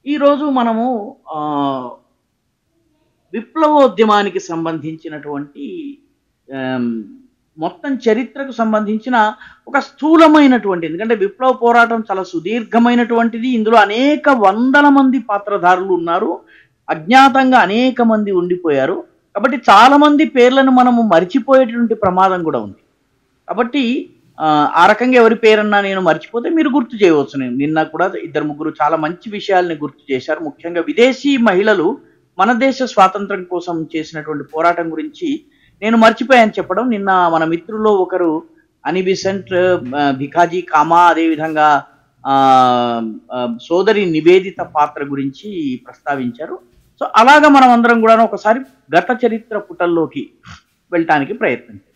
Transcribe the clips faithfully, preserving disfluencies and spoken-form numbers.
ఈరోజు మనము ఆహ్, విప్లవోద్యమానికి సంబంధించినటువంటి ఆహ్, మొత్తం చరిత్రకు సంబంధించిన ఒక స్థూలమైనటువంటి, ఎందుకంటే విప్లవ పోరాటం చాలా సుదీర్ఘమైనటువంటిది. ఇందులో అనేక వందల మంది పాత్రధారులు ఉన్నారు. అజ్ఞాతంగా అనేక మంది ఉండిపోయారు. కాబట్టి చాలా మంది పేర్లను మనము మరిచిపోయేటువంటి ప్రమాదం కూడా ఉంది. కాబట్టి ఆహ్, ఆ రకంగా ఎవరి పేరన్నా నేను మర్చిపోతే మీరు గుర్తు చేయవచ్చు. నేను నిన్న కూడా ఇద్దరు ముగ్గురు చాలా మంచి విషయాల్ని గుర్తు చేశారు. ముఖ్యంగా విదేశీ మహిళలు మన దేశ స్వాతంత్రం కోసం చేసినటువంటి పోరాటం గురించి నేను మర్చిపోయాను చెప్పడం. నిన్న మన మిత్రుల్లో ఒకరు అని బిసెంట్, ఆహ్, భికాజీ కామా, అదేవిధంగా ఆహ్, ఆహ్, సోదరి నివేదిత పాత్ర గురించి ప్రస్తావించారు. సో అలాగా మనం అందరం కూడాను ఒకసారి గత చరిత్ర పుటల్లోకి వెళ్ళటానికి ప్రయత్నం చేద్దాం.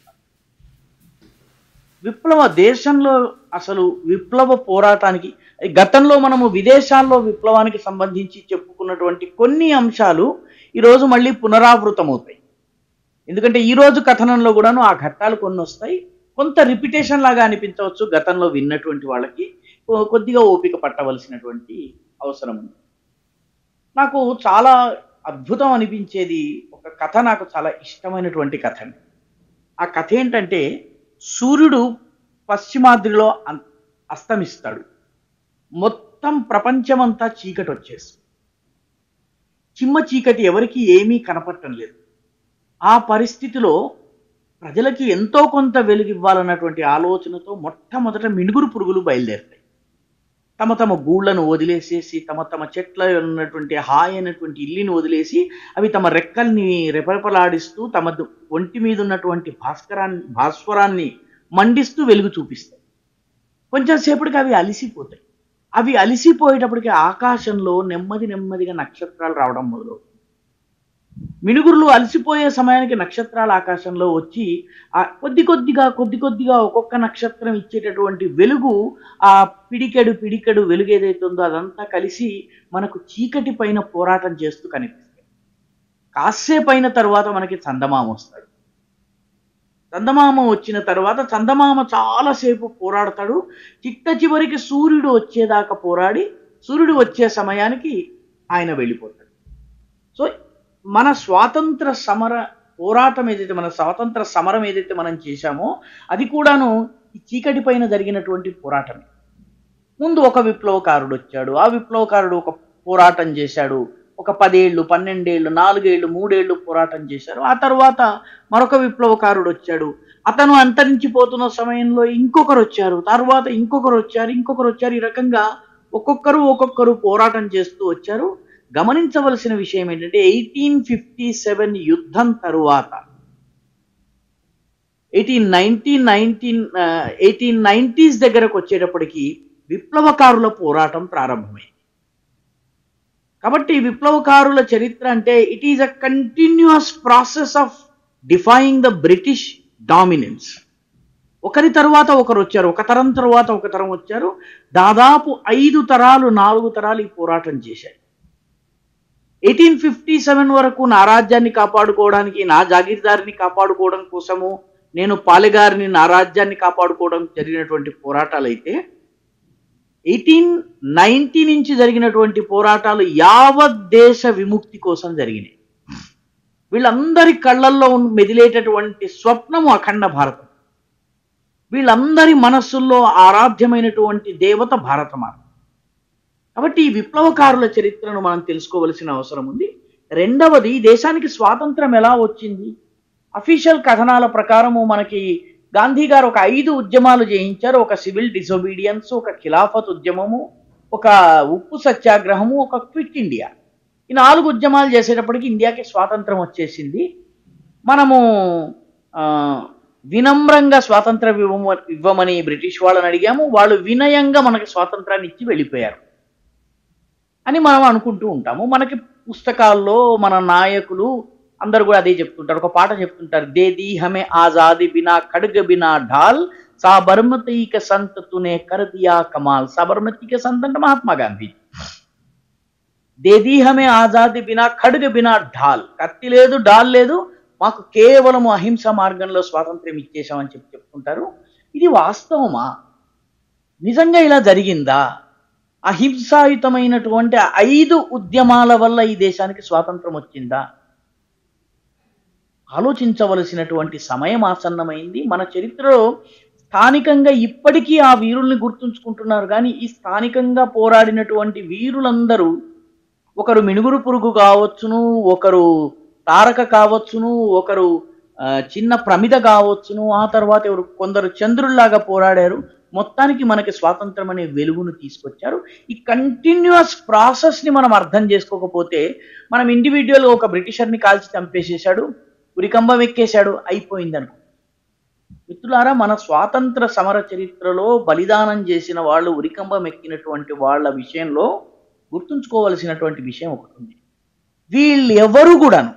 విప్లవ దేశంలో అసలు విప్లవ పోరాటానికి గతంలో మనము విదేశాల్లో విప్లవానికి సంబంధించి చెప్పుకున్నటువంటి కొన్ని అంశాలు ఈరోజు మళ్ళీ పునరావృతం అవుతాయి. ఎందుకంటే ఈ రోజు కథనంలో కూడాను ఆ ఘట్టాలు కొన్ని వస్తాయి. కొంత రిపిటేషన్ లాగా అనిపించవచ్చు గతంలో విన్నటువంటి వాళ్ళకి. కొ- కొద్దిగా ఓపిక పట్టవలసినటువంటి అవసరం ఉంది. నాకు చాలా అద్భుతం అనిపించేది ఒక కథ, నాకు చాలా ఇష్టమైనటువంటి కథ అండి. ఆ కథ ఏంటంటే, సూర్యుడు పశ్చిమాద్రిలో అన్- అస్తమిస్తాడు. మొత్తం ప్రపంచమంతా చీకటి వచ్చేస్తుంది. చిమ్మ చీకటి, ఎవరికి ఏమీ కనపడటం లేదు. ఆ పరిస్థితిలో ప్రజలకి ఎంతో కొంత వెలుగు ఇవ్వాలన్నటువంటి ఆలోచనతో మొట్టమొదట మినుగురు పురుగులు బయలుదేరుతాయి. తమ తమ గూళ్లను వదిలేసేసి, తమ తమ చెట్ల ఉన్నటువంటి హాయి అయినటువంటి ఇల్లుని వదిలేసి, అవి తమ రెక్కల్ని రెపరెపలాడిస్తూ తమ దు- ఒంటి మీద ఉన్నటువంటి భాస్కరాన్ని భాస్వరాన్ని మండిస్తూ వెలుగు చూపిస్తాయి. కొంచెం సేపటికి అవి అలిసిపోతాయి. అవి అలిసిపోయేటప్పటికి ఆకాశంలో నెమ్మది నెమ్మదిగా నక్షత్రాలు రావడం మొదలవుతుంది. మినుగురులు అలసిపోయే సమయానికి నక్షత్రాల ఆకాశంలో వచ్చి ఆ కొద్ది కొద్దిగా కొద్ది కొద్దిగా ఒక్కొక్క నక్షత్రం ఇచ్చేటటువంటి వెలుగు, ఆ పిడికెడు పిడికెడు వెలుగు ఏదైతే ఉందో అదంతా కలిసి మనకు చీకటి పైన పోరాటం చేస్తూ కనిపిస్తాయి. కాసేపు అయిన తర్వాత మనకి చందమామ వస్తాడు. చందమామ వచ్చిన తర్వాత చందమామ చాలాసేపు పోరాడతాడు. చిట్ట చివరికి సూర్యుడు వచ్చేదాకా పోరాడి, సూర్యుడు వచ్చే సమయానికి ఆయన వెళ్ళిపోతాడు. సో మన స్వాతంత్ర సమర పోరాటం ఏదైతే, మన స్వాతంత్ర సమరం ఏదైతే మనం చేశామో అది కూడాను ఈ చీకటి పైన జరిగినటువంటి పోరాటమే. ముందు ఒక విప్లవకారుడు వచ్చాడు. ఆ విప్లవకారుడు ఒక పోరాటం చేశాడు. ఒక పదేళ్ళు, పన్నెండేళ్ళు, నాలుగేళ్ళు, మూడేళ్ళు పోరాటం చేశారు. ఆ తర్వాత మరొక విప్లవకారుడు వచ్చాడు. అతను అంతరించిపోతున్న సమయంలో ఇంకొకరు వచ్చారు. తర్వాత ఇంకొకరు వచ్చారు, ఇంకొకరు వచ్చారు. ఈ రకంగా ఒక్కొక్కరు ఒక్కొక్కరు పోరాటం చేస్తూ వచ్చారు. గమనించవలసిన విషయం ఏంటంటే, ఎయిటీన్ ఫిఫ్టీ సెవెన్ యుద్ధం తరువాత eighteen nineteen nineteen eighteen nineties దగ్గరకు వచ్చేటప్పటికి విప్లవకారుల పోరాటం ప్రారంభమైంది. కాబట్టి విప్లవకారుల చరిత్ర అంటే it is a continuous process of defying the British dominance. ఒకరి తర్వాత ఒకరు వచ్చారు, ఒక తరం తర్వాత ఒక తరం వచ్చారు. దాదాపు ఐదు తరాలు, నాలుగు తరాలు ఈ పోరాటం చేశారు. ఎయిటీన్ ఫిఫ్టీ సెవెన్ వరకు నా రాజ్యాన్ని కాపాడుకోవడానికి, నా జాగీర్దారిని కాపాడుకోవడం కోసము, నేను పాలెగారిని, నా రాజ్యాన్ని కాపాడుకోవడం జరిగినటువంటి పోరాటాలు అయితే, ఎయిటీన్ నైన్టీ నుంచి జరిగినటువంటి పోరాటాలు యావత్ దేశ విముక్తి కోసం జరిగినాయి. వీళ్ళందరి కళ్ళల్లో ఉన్న మెదిలేటటువంటి స్వప్నము అఖండ భారతం. వీళ్ళందరి మనస్సుల్లో ఆరాధ్యమైనటువంటి దేవత భారతమాత. కాబట్టి ఈ విప్లవకారుల చరిత్రను మనం తెలుసుకోవలసిన అవసరం ఉంది. రెండవది, దేశానికి స్వాతంత్రం ఎలా వచ్చింది? అఫీషియల్ కథనాల ప్రకారము మనకి గాంధీ గారు ఒక ఐదు ఉద్యమాలు చేయించారు. ఒక సివిల్ డిసొబీడియన్స్, ఒక ఖిలాఫత్ ఉద్యమము, ఒక ఉప్పు సత్యాగ్రహము, ఒక క్విట్ ఇండియా. ఈ నాలుగు ఉద్యమాలు చేసేటప్పటికి ఇండియాకి స్వాతంత్రం వచ్చేసింది. మనము ఆ, వినమ్రంగా స్వాతంత్రం ఇవ్వమ ఇవ్వమని బ్రిటిష్ వాళ్ళని అడిగాము. వాళ్ళు వినయంగా మనకి స్వాతంత్రాన్ని ఇచ్చి వెళ్ళిపోయారు అని మనం అనుకుంటూ ఉంటాము. మనకి పుస్తకాల్లో మన నాయకులు అందరూ కూడా అదే చెప్తుంటారు. ఒక పాట చెప్తుంటారు, దే दी हमें आजादी बिना खड़ग बिना ढाल साबरमती के संत तूने कर दिया कमाल. साबरमती के संत అంటే మహాత్మా గాంధీ. దే दी हमें आजादी बिना खड़ग बिना ढाल, కత్తి లేదు, డాల్ లేదు, మాకు కేవలం అహింస మార్గంలో స్వాతంత్ర్యం ఇచ్చేశామని చెప్పి చెప్తుంటారు. ఇది వాస్తవమా? నిజంగా ఇలా జరిగిందా? అహింసాయుతమైనటువంటి ఐదు ఉద్యమాల వల్ల ఈ దేశానికి స్వాతంత్రం వచ్చిందా? ఆలోచించవలసినటువంటి సమయం ఆసన్నమైంది. మన చరిత్రలో స్థానికంగా ఇప్పటికీ ఆ వీరుల్ని గుర్తుంచుకుంటున్నారు, కానీ ఈ స్థానికంగా పోరాడినటువంటి వీరులందరూ ఒకరు మినుగురు పురుగు కావచ్చును, ఒకరు తారక కావచ్చును, ఒకరు చిన్న ప్రమిద కావచ్చును, ఆ తర్వాత ఎవరు కొందరు చంద్రుల్లాగా పోరాడారు. మొత్తానికి మనకి స్వాతంత్రం అనే వెలుగును తీసుకొచ్చారు. ఈ కంటిన్యూస్ ప్రాసెస్ని మనం అర్థం చేసుకోకపోతే, మనం ఇండివిజువల్గా ఒక బ్రిటిషర్ని కాల్చి చంపేసేశాడు, ఉరికంబం ఎక్కేశాడు, అయిపోయింది అనుకో. మిత్రులారా, మన స్వాతంత్ర సమర చరిత్రలో బలిదానం చేసిన వాళ్ళు, ఉరికంబం ఎక్కినటువంటి వాళ్ళ విషయంలో గుర్తుంచుకోవలసినటువంటి విషయం ఒకటి ఉంది. వీళ్ళు ఎవరు కూడాను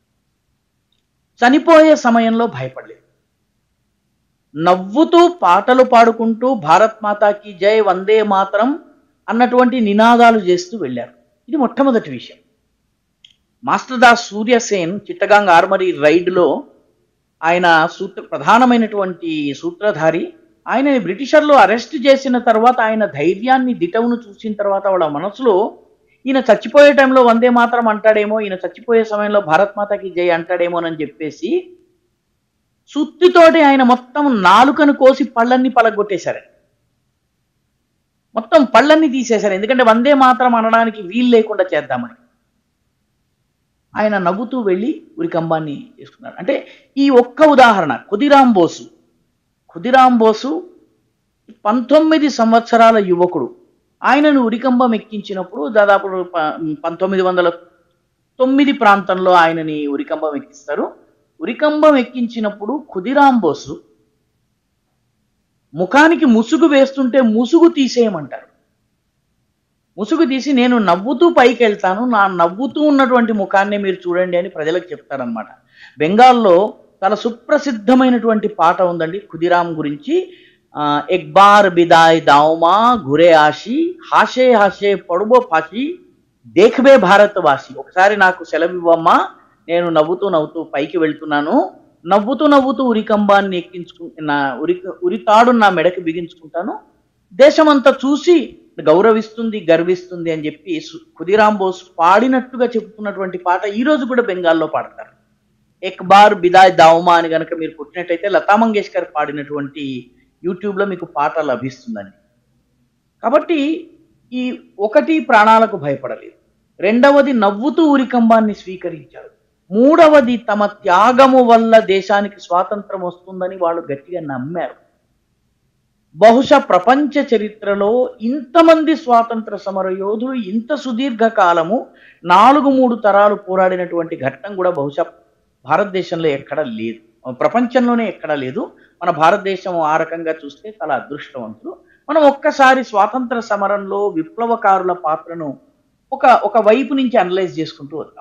చనిపోయే సమయంలో భయపడలేదు. నవ్వుతూ పాటలు పాడుకుంటూ భారత్ మాతాకి జై, వందే మాతరం అన్నటువంటి నినాదాలు చేస్తూ వెళ్ళారు. ఇది మొట్టమొదటి విషయం. మాస్టర్ దాస్ సూర్యసేన్ చిట్టగాంగ్ ఆర్మరీ రైడ్లో ఆయన సూత్ర ప్రధానమైనటువంటి సూత్రధారి. ఆయనని బ్రిటిషర్లు అరెస్ట్ చేసిన తర్వాత ఆయన ధైర్యాన్ని, దిటవును చూసిన తర్వాత వాళ్ళ మనసులో ఈయన చచ్చిపోయే టైంలో వందే మాతరం అంటాడేమో, ఈయన చచ్చిపోయే సమయంలో భారత్ మాతాకి జై అంటాడేమోనని చెప్పేసి సుత్తితోటి ఆయన మొత్తం నాలుకను కోసి పళ్ళన్ని పలగొట్టేశారు. మొత్తం పళ్ళన్ని తీసేశారు, ఎందుకంటే వందే మాతరం అనడానికి వీలు లేకుండా చేద్దామని. ఆయన నవ్వుతూ వెళ్ళి ఉరికంబాన్ని చేసుకున్నారు. అంటే ఈ ఒక్క ఉదాహరణ. ఖుదీరాం బోసు ఖుదీరాం బోసు పంతొమ్మిది సంవత్సరాల యువకుడు. ఆయనను ఉరికంబం ఎక్కించినప్పుడు దాదాపు పంతొమ్మిది వందల తొమ్మిది ప్రాంతంలో ఆయనని ఉరికంబం ఎక్కిస్తారు. ఉరికంబం ఎక్కించినప్పుడు ఖుదీరాం బోసు ముఖానికి ముసుగు వేస్తుంటే ముసుగు తీసేయమంటారు. ముసుగు తీసి నేను నవ్వుతూ పైకి వెళ్తాను, నా నవ్వుతూ ఉన్నటువంటి ముఖాన్ని మీరు చూడండి అని ప్రజలకు చెప్తారనమాట. బెంగాల్లో చాలా సుప్రసిద్ధమైనటువంటి పాట ఉందండి ఖుదీరాం గురించి. ఎక్ బార్ బిదాయ్ దావుమా గురే ఆశి, హాషే హాషే పడుబో ఫాషి, దేఖ్బే భారత్ వాసి. ఒకసారి నాకు సెలవివ్వమ్మా, నేను నవ్వుతూ నవ్వుతూ పైకి వెళ్తున్నాను, నవ్వుతూ నవ్వుతూ ఉరికంబాన్ని ఎక్కించుకు నా ఉరి ఉరితాడు నా మెడకి బిగించుకుంటాను, దేశమంతా చూసి గౌరవిస్తుంది, గర్విస్తుంది అని చెప్పి ఖుదీరాం బోస్ పాడినట్టుగా చెప్పుకున్నటువంటి పాట ఈ రోజు కూడా బెంగాల్లో పాడతారు. ఎక్ బార్ బిదాయ్ దావుమా అని కనుక మీరు పుట్టినట్టయితే లతా మంగేష్కర్ పాడినటువంటి యూట్యూబ్లో మీకు పాట లభిస్తుందండి. కాబట్టి ఈ ఒకటి ప్రాణాలకు భయపడలేదు, రెండవది నవ్వుతూ ఉరికంబాన్ని స్వీకరించారు, మూడవది తమ త్యాగము వల్ల దేశానికి స్వాతంత్రం వస్తుందని వాళ్ళు గట్టిగా నమ్మారు. బహుశా ప్రపంచ చరిత్రలో ఇంతమంది స్వాతంత్ర సమర యోధులు ఇంత సుదీర్ఘకాలము నాలుగు మూడు తరాలు పోరాడినటువంటి ఘట్టం కూడా బహుశా భారతదేశంలో ఎక్కడా లేదు, ప్రపంచంలోనే ఎక్కడా లేదు. మన భారతదేశం ఆ రకంగా చూస్తే చాలా అదృష్టవంతులు. మనం ఒక్కసారి స్వాతంత్ర సమరంలో విప్లవకారుల పాత్రను ఒక ఒక వైపు నుంచి అనలైజ్ చేసుకుంటూ వద్దాం.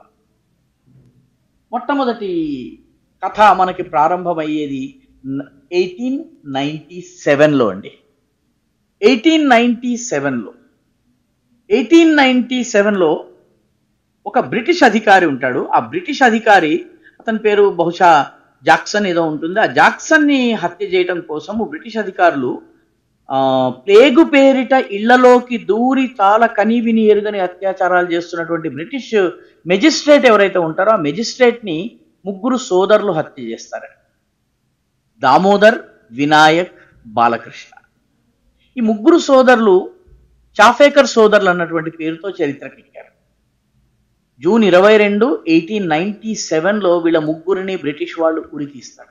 మొట్టమొదటి కథ మనకి ప్రారంభమయ్యేది ఎయిటీన్ నైన్టీ సెవెన్లో అండి. ఎయిటీన్ నైన్టీ సెవెన్లో ఎయిటీన్ నైన్టీ సెవెన్లో ఒక బ్రిటిష్ అధికారి ఉంటాడు. ఆ బ్రిటిష్ అధికారి, అతని పేరు బహుశా జాక్సన్ ఏదో ఉంటుంది. ఆ జాక్సన్ని హత్య చేయడం కోసం బ్రిటిష్ అధికారులు ప్లేగు పేరిట ఇళ్లలోకి దూరి చాలా కనీవిని ఎరుగని అత్యాచారాలు చేస్తున్నటువంటి బ్రిటిష్ మెజిస్ట్రేట్ ఎవరైతే ఉంటారో ఆ మెజిస్ట్రేట్ని ముగ్గురు సోదరులు హత్య చేస్తారు. దామోదర్, వినాయక్, బాలకృష్ణ. ఈ ముగ్గురు సోదరులు చాఫేకర్ సోదరులు అన్నటువంటి పేరుతో చరిత్రకెక్కారు. జూన్ ఇరవై రెండు ఎయిటీన్ నైన్టీ సెవెన్లో వీళ్ళ ముగ్గురిని బ్రిటిష్ వాళ్ళు ఉరి తీస్తారు.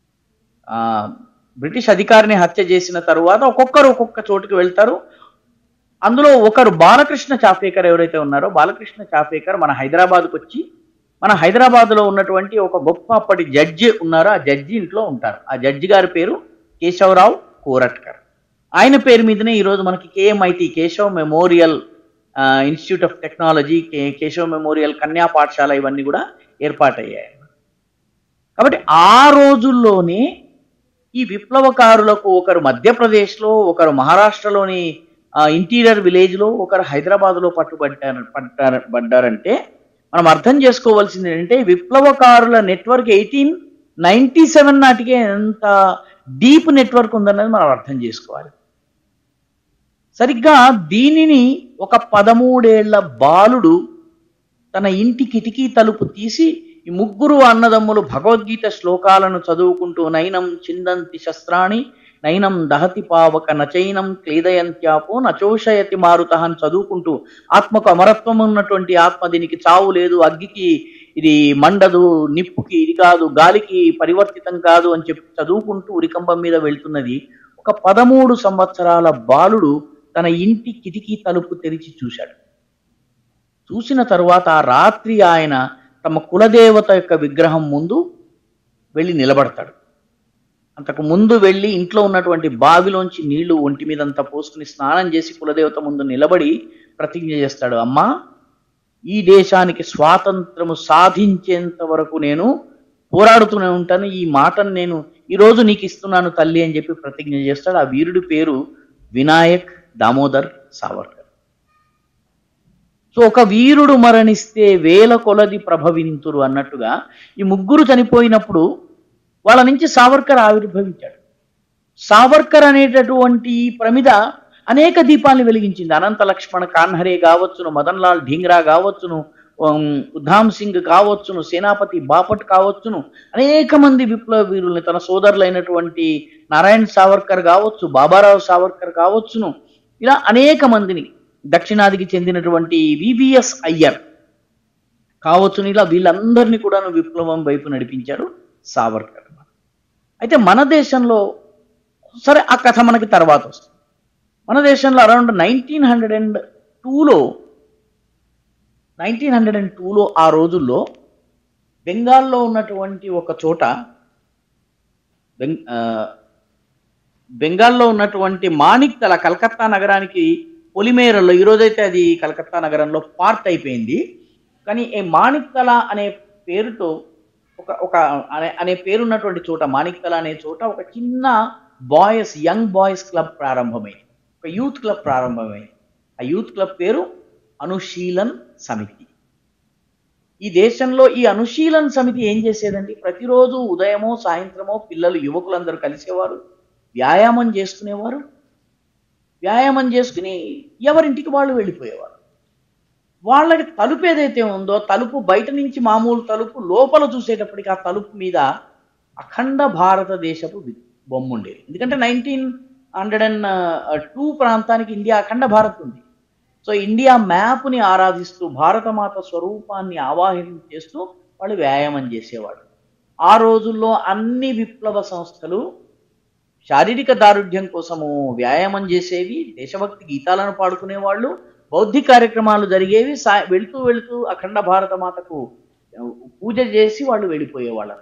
బ్రిటిష్ అధికారిని హత్య చేసిన తరువాత ఒక్కొక్కరు ఒక్కొక్క చోటుకి వెళ్తారు. అందులో ఒకరు బాలకృష్ణ చాఫేకర్ ఎవరైతే ఉన్నారో, బాలకృష్ణ చాఫేకర్ మన హైదరాబాద్కు వచ్చి మన హైదరాబాద్లో ఉన్నటువంటి ఒక గొప్ప అప్పటి జడ్జి ఉన్నారు, ఆ జడ్జి ఇంట్లో ఉంటారు. ఆ జడ్జి గారి పేరు కేశవరావు కోరట్కర్. ఆయన పేరు మీదనే ఈరోజు మనకి KMIT, Keshav memorial institute of technology, K Keshav memorial Kanya Pathashala ఇవన్నీ కూడా ఏర్పాటయ్యాయి. కాబట్టి ఆ రోజుల్లోనే ఈ విప్లవకారులకు ఒకరు మధ్యప్రదేశ్లో, ఒకరు మహారాష్ట్రలోని ఇంటీరియర్ విలేజ్లో, ఒకరు హైదరాబాద్లో పట్టుబట్టారు పట్టారు పడ్డారంటే మనం అర్థం చేసుకోవాల్సింది ఏంటంటే విప్లవకారుల నెట్వర్క్ ఎయిటీన్ నైన్టీ సెవెన్ నాటికే ఎంత డీప్ నెట్వర్క్ ఉందన్నది మనం అర్థం చేసుకోవాలి. సరిగ్గా దీనిని ఒక పదమూడేళ్ల బాలుడు తన ఇంటి కిటికీ తలుపు తీసి ఈ ముగ్గురు అన్నదమ్ములు భగవద్గీత శ్లోకాలను చదువుకుంటూ నైనం చిందంతి శస్త్రాణి నైనం దహతి పావక నచైనం క్లేదయంత్యాపో నచోషయతి మారుత అని చదువుకుంటూ ఆత్మకు అమరత్వం ఉన్నటువంటి ఆత్మ, దీనికి చావు లేదు, అగ్గికి ఇది మండదు, నిప్పుకి ఇది కాదు, గాలికి పరివర్తితం కాదు అని చెప్పి చదువుకుంటూ ఉరికంబం మీద వెళ్తున్నది ఒక పదమూడు సంవత్సరాల బాలుడు తన ఇంటి కిటికీ తలుపు తెరిచి చూశాడు. చూసిన తరువాత ఆ రాత్రి ఆయన తమ కులదేవత యొక్క విగ్రహం ముందు వెళ్ళి నిలబడతాడు. అంతకు ముందు వెళ్ళి ఇంట్లో ఉన్నటువంటి బావిలోంచి నీళ్లు ఒంటి మీదంతా పోసుకుని స్నానం చేసి కులదేవత ముందు నిలబడి ప్రతిజ్ఞ చేస్తాడు, అమ్మా ఈ దేశానికి స్వాతంత్రము సాధించేంత వరకు నేను పోరాడుతూనే ఉంటాను, ఈ మాటను నేను ఈరోజు నీకు ఇస్తున్నాను తల్లి అని చెప్పి ప్రతిజ్ఞ చేస్తాడు. ఆ వీరుడి పేరు వినాయక్ దామోదర్ సావర్కర్. సో ఒక వీరుడు మరణిస్తే వేల కొలది ప్రభవింతురు అన్నట్టుగా ఈ ముగ్గురు చనిపోయినప్పుడు వాళ్ళ నుంచి సావర్కర్ ఆవిర్భవించాడు. సావర్కర్ అనేటటువంటి ప్రమిద అనేక దీపాలను వెలిగించింది. అనంత లక్ష్మణ కాన్హరే కావచ్చును, మదన్ లాల్ ఢీంగ్రా కావచ్చును, ఉధామ్ సింగ్ కావచ్చును, సేనాపతి బాపట్ కావచ్చును, అనేక మంది విప్లవ వీరుల్ని, తన సోదరులైనటువంటి నారాయణ్ సావర్కర్ కావచ్చు, బాబారావు సావర్కర్ కావచ్చును, ఇలా అనేక మందిని, దక్షిణాదికి చెందినటువంటి వివిఎస్ అయ్యర్ కావచ్చును, ఇలా వీళ్ళందరినీ కూడా విప్లవం వైపు నడిపించారు సావర్కర్. అయితే మన దేశంలో సరే ఆ కథ మనకి తర్వాత వస్తుంది. మన దేశంలో అరౌండ్ నైన్టీన్ హండ్రెడ్ అండ్ టూలో నైన్టీన్ హండ్రెడ్ అండ్ టూలో ఆ రోజుల్లో బెంగాల్లో ఉన్నటువంటి ఒక చోట బెంగాల్లో ఉన్నటువంటి మాణిక్తల, కలకత్తా నగరానికి పొలిమేరలో, ఈరోజైతే అది కలకత్తా నగరంలో పార్ట్ అయిపోయింది, కానీ ఈ మాణిక్తల అనే పేరుతో ఒక ఒక అనే అనే పేరున్నటువంటి చోట, మాణిక్తల అనే చోట ఒక చిన్న బాయ్స్ యంగ్ బాయ్స్ క్లబ్ ప్రారంభమైంది, ఒక యూత్ క్లబ్ ప్రారంభమైంది. ఆ యూత్ క్లబ్ పేరు అనుశీలన్ సమితి. ఈ దేశంలో ఈ అనుశీలన్ సమితి ఏం చేసేదండి, ప్రతిరోజు ఉదయమో సాయంత్రమో పిల్లలు యువకులందరూ కలిసేవారు, వ్యాయామం చేసుకునేవారు, వ్యాయామం చేసుకుని ఎవరింటికి వాళ్ళు వెళ్ళిపోయేవారు. వాళ్ళకి తలుపు ఏదైతే ఉందో, తలుపు బయట నుంచి మామూలు తలుపు, లోపల చూసేటప్పటికి ఆ తలుపు మీద అఖండ భారతదేశపు బొమ్మ ఉండేది. ఎందుకంటే నైన్టీన్ హండ్రెడ్ అండ్ టూ ప్రాంతానికి ఇండియా అఖండ భారత్ ఉంది. సో ఇండియా మ్యాప్ని ఆరాధిస్తూ భారతమాత స్వరూపాన్ని ఆవాహనం చేస్తూ వాళ్ళు వ్యాయామం చేసేవాడు. ఆ రోజుల్లో అన్ని విప్లవ సంస్థలు శారీరక దారుఢ్యం కోసము వ్యాయామం చేసేవి, దేశభక్తి గీతాలను పాడుకునేవాళ్ళు, బౌద్ధిక కార్యక్రమాలు జరిగేవి. సా వెళుతూ వెళుతూ అఖండ భారతమాతకు పూజ చేసి వాళ్ళు వెళ్ళిపోయేవాళ్ళు.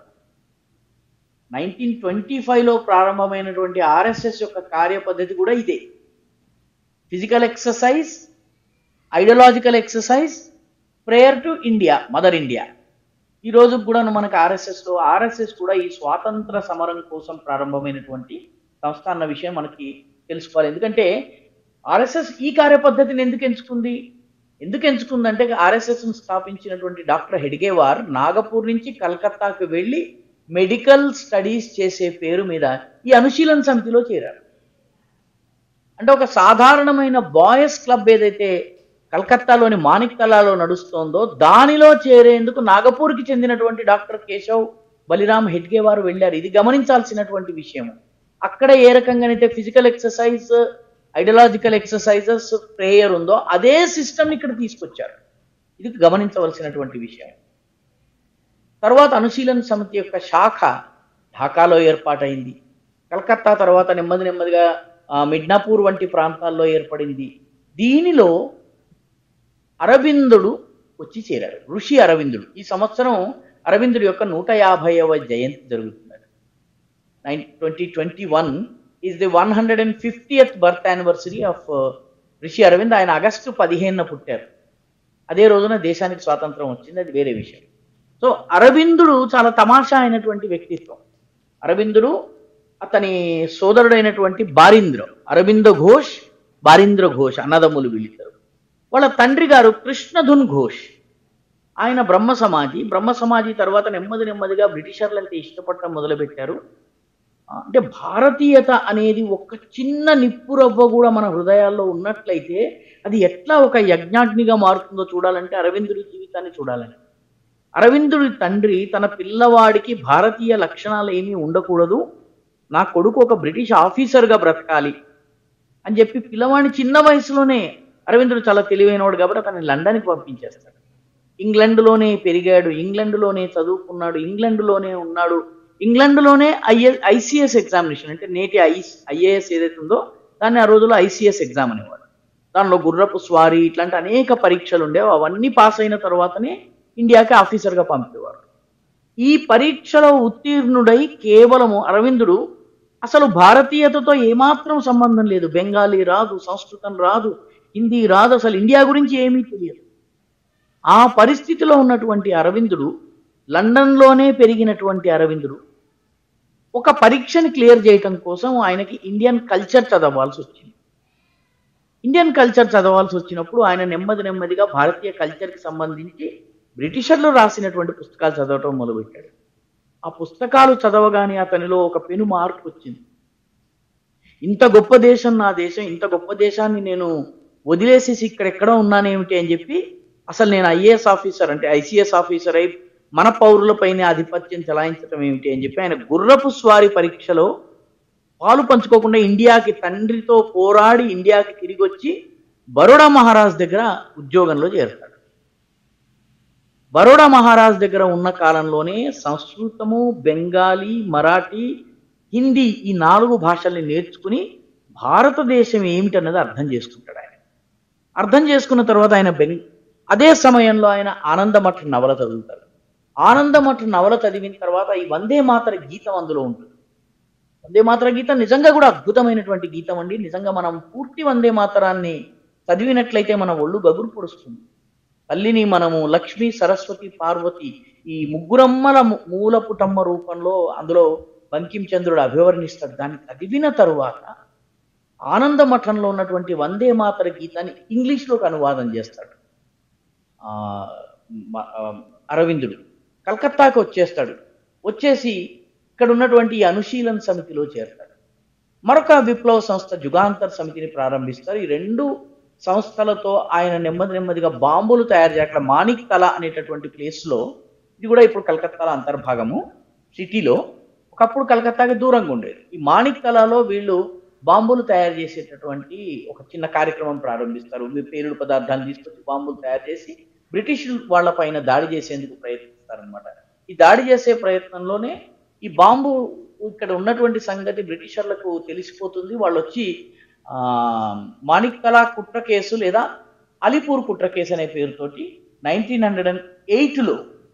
నైన్టీన్ ట్వంటీ ఫైవ్లో ప్రారంభమైనటువంటి ఆర్ఎస్ఎస్ యొక్క కార్యపద్ధతి కూడా ఇదే. Physical exercise, ideological exercise, prayer to India, mother India. ఈ రోజు కూడా మనకు ఆర్ఎస్ఎస్లో ఆర్ఎస్ఎస్ కూడా ఈ స్వాతంత్ర సమరం కోసం ప్రారంభమైనటువంటి సంస్థ అన్న విషయం మనకి తెలుసుకోవాలి. ఎందుకంటే ఆర్ఎస్ఎస్ ఈ కార్యపద్ధతిని ఎందుకు ఎంచుకుంది ఎందుకు ఎంచుకుందంటే ఆర్ఎస్ఎస్ను స్థాపించినటువంటి డాక్టర్ హెడ్గేవార్ నాగపూర్ నుంచి కలకత్తాకు వెళ్ళి మెడికల్ స్టడీస్ చేసే పేరు మీద ఈ అనుశీలన్ సమితిలో చేరారు. అంటే ఒక సాధారణమైన బాయ్స్ క్లబ్ ఏదైతే కలకత్తాలోని మాణిక్తలాలో నడుస్తోందో దానిలో చేరేందుకు నాగపూర్కి చెందినటువంటి డాక్టర్ కేశవ్ బలిరామ్ హెడ్గేవారు వెళ్ళారు. ఇది గమనించాల్సినటువంటి విషయం. అక్కడ ఏ రకంగానైతే physical exercise, ideological exercises, prayer ఉందో అదే సిస్టమ్ ఇక్కడ తీసుకొచ్చారు. ఇది గమనించవలసినటువంటి విషయం. తర్వాత అనుశీలన్ సమితి యొక్క శాఖ ఢాకాలో ఏర్పాటైంది. కలకత్తా తర్వాత నెమ్మది నెమ్మదిగా మిడ్నాపూర్ వంటి ప్రాంతాల్లో ఏర్పడింది. దీనిలో అరవిందుడు వచ్చి చేరారు, ఋషి అరవిందుడు. ఈ సంవత్సరం అరవిందుడు యొక్క నూట యాభైవ జయంతి జరుగుతున్నది. Nine twenty twenty one is the one hundred and fiftieth birth anniversary of Rishi Aravind. ఆయన ఆగస్టు పదిహేనున పుట్టారు. అదే రోజున దేశానికి స్వాతంత్రం వచ్చింది, అది వేరే విషయం. సో అరవిందుడు చాలా తమాషా అయినటువంటి వ్యక్తిత్వం. అరవిందుడు అతని సోదరుడైనటువంటి బారీంద్ర, అరవింద ఘోష్, బారీంద్ర ఘోష్ అన్నదమ్ములు వీళ్ళిద్దరు. వాళ్ళ తండ్రి గారు కృష్ణధున్ ఘోష్. ఆయన బ్రహ్మ సమాజి. బ్రహ్మ సమాజి తర్వాత నెమ్మది నెమ్మదిగా బ్రిటిషర్లంటే ఇష్టపడటం మొదలుపెట్టారు. అంటే భారతీయత అనేది ఒక చిన్న నిప్పురవ్వ కూడా మన హృదయాల్లో ఉన్నట్లయితే అది ఎట్లా ఒక యజ్ఞాగ్నిగా మారుతుందో చూడాలంటే అరవిందుడి జీవితాన్ని చూడాలని. అరవిందుడి తండ్రి తన పిల్లవాడికి భారతీయ లక్షణాలు ఏమీ ఉండకూడదు, నా కొడుకు ఒక బ్రిటిష్ ఆఫీసర్గా బ్రతకాలి అని చెప్పి పిల్లవాడిని చిన్న వయసులోనే, అరవిందుడు చాలా తెలివైనవాడు కాబట్టి అతన్ని లండన్కి పంపించేస్తాడు. ఇంగ్లాండ్లోనే పెరిగాడు, ఇంగ్లాండ్లోనే చదువుకున్నాడు, ఇంగ్లాండ్లోనే ఉన్నాడు, ఇంగ్లాండ్లోనే ఐఏ ఐసీఎస్ ఎగ్జామినేషన్ అంటే నేటి ఐ ఐఏఎస్ ఏదైతే ఉందో దాన్ని ఆ రోజుల్లో ఐసీఎస్ ఎగ్జామ్ అనేవాడు. దానిలో గుర్రపు స్వారీ ఇట్లాంటి అనేక పరీక్షలు ఉండేవి. అవన్నీ పాస్ అయిన తర్వాతనే ఇండియాకి ఆఫీసర్గా పంపేవారు. ఈ పరీక్షలో ఉత్తీర్ణుడై కేవలము అరవిందుడు అసలు భారతీయతతో ఏమాత్రం సంబంధం లేదు, బెంగాలీ రాదు, సంస్కృతం రాదు, హిందీ రాదు, అసలు ఇండియా గురించి ఏమీ తెలియదు. ఆ పరిస్థితిలో ఉన్నటువంటి అరవిందుడు, లండన్లోనే పెరిగినటువంటి అరవిందుడు ఒక పరీక్షని క్లియర్ చేయటం కోసం ఆయనకి ఇండియన్ కల్చర్ చదవాల్సి వచ్చింది. ఇండియన్ కల్చర్ చదవాల్సి వచ్చినప్పుడు ఆయన నెమ్మది నెమ్మదిగా భారతీయ కల్చర్కి సంబంధించి బ్రిటిషర్లు రాసినటువంటి పుస్తకాలు చదవటం మొదలుపెట్టాడు. ఆ పుస్తకాలు చదవగానే అతనిలో ఒక పెను మార్పు వచ్చింది. ఇంత గొప్ప దేశం నా దేశం, ఇంత గొప్ప దేశాన్ని నేను వదిలేసేసి ఇక్కడ ఎక్కడో ఉన్నానేమిటి అని చెప్పి అసలు నేను ఐఏఎస్ ఆఫీసర్ అంటే ఐసీఎస్ ఆఫీసర్ అయి మన పౌరులపైనే ఆధిపత్యం చెలాయించడం ఏమిటి అని చెప్పి ఆయన గుర్రపు స్వారీ పరీక్షలో పాలు పంచుకోకుండా ఇండియాకి తండ్రితో పోరాడి ఇండియాకి తిరిగి వచ్చి బరోడా మహారాజ్ దగ్గర ఉద్యోగంలో చేరుతాడు. బరోడా మహారాజ్ దగ్గర ఉన్న కాలంలోనే సంస్కృతము, బెంగాలీ, మరాఠీ, హిందీ ఈ నాలుగు భాషల్ని నేర్చుకుని భారతదేశం ఏమిటన్నది అర్థం చేసుకుంటాడు. ఆయన అర్థం చేసుకున్న తర్వాత ఆయన బెంగ్ అదే సమయంలో ఆయన ఆనందమఠ నవల చదువుతాడు. ఆనందమఠ నవల చదివిన తర్వాత ఈ వందే మాతర గీతం అందులో ఉంటుంది. వందే మాతర గీతం నిజంగా కూడా అద్భుతమైనటువంటి గీతం అండి. నిజంగా మనం పూర్తి వందే మాతరాన్ని చదివినట్లయితే మన ఒళ్ళు గగురు పొడుస్తుంది. తల్లిని మనము లక్ష్మి, సరస్వతి, పార్వతి ఈ ముగ్గురమ్మల మూలపుటమ్మ రూపంలో అందులో బంకించంద్రుడు అభివర్ణిస్తాడు. దాన్ని చదివిన తరువాత ఆనందమఠంలో ఉన్నటువంటి వందే మాతర గీతాన్ని ఇంగ్లీష్లోకి అనువాదం చేస్తాడు అరవిందుడు. కలకత్తాకి వచ్చేస్తాడు. వచ్చేసి ఇక్కడ ఉన్నటువంటి అనుశీలన్ సమితిలో చేరతాడు. మరొక విప్లవ సంస్థ జుగాంతర్ సమితిని ప్రారంభిస్తారు. ఈ రెండు సంస్థలతో ఆయన నెమ్మది నెమ్మదిగా బాంబులు తయారు చేయాలి. అక్కడ మాణిక్ తల అనేటటువంటి ప్లేస్లో, ఇది కూడా ఇప్పుడు కలకత్తాలో అంతర్భాగము సిటీలో, ఒకప్పుడు కలకత్తాకి దూరంగా ఉండేది. ఈ మాణిక్ తలలో వీళ్ళు బాంబులు తయారు చేసేటటువంటి ఒక చిన్న కార్యక్రమం ప్రారంభిస్తారు. పేలుడు పదార్థాలు తీసుకొచ్చి బాంబులు తయారు చేసి బ్రిటిష్ వాళ్ళ పైన దాడి చేసేందుకు ప్రయత్నిస్తారనమాట. ఈ దాడి చేసే ప్రయత్నంలోనే ఈ బాంబు ఇక్కడ ఉన్నటువంటి సంగతి బ్రిటిషర్లకు తెలిసిపోతుంది. వాళ్ళు వచ్చి ఆ మాణిక్ తలా కుట్ర కేసు లేదా అలీపూర్ కుట్ర కేసు అనే పేరుతోటి నైన్టీన్ హండ్రెడ్ అండ్ ఎయిట్లో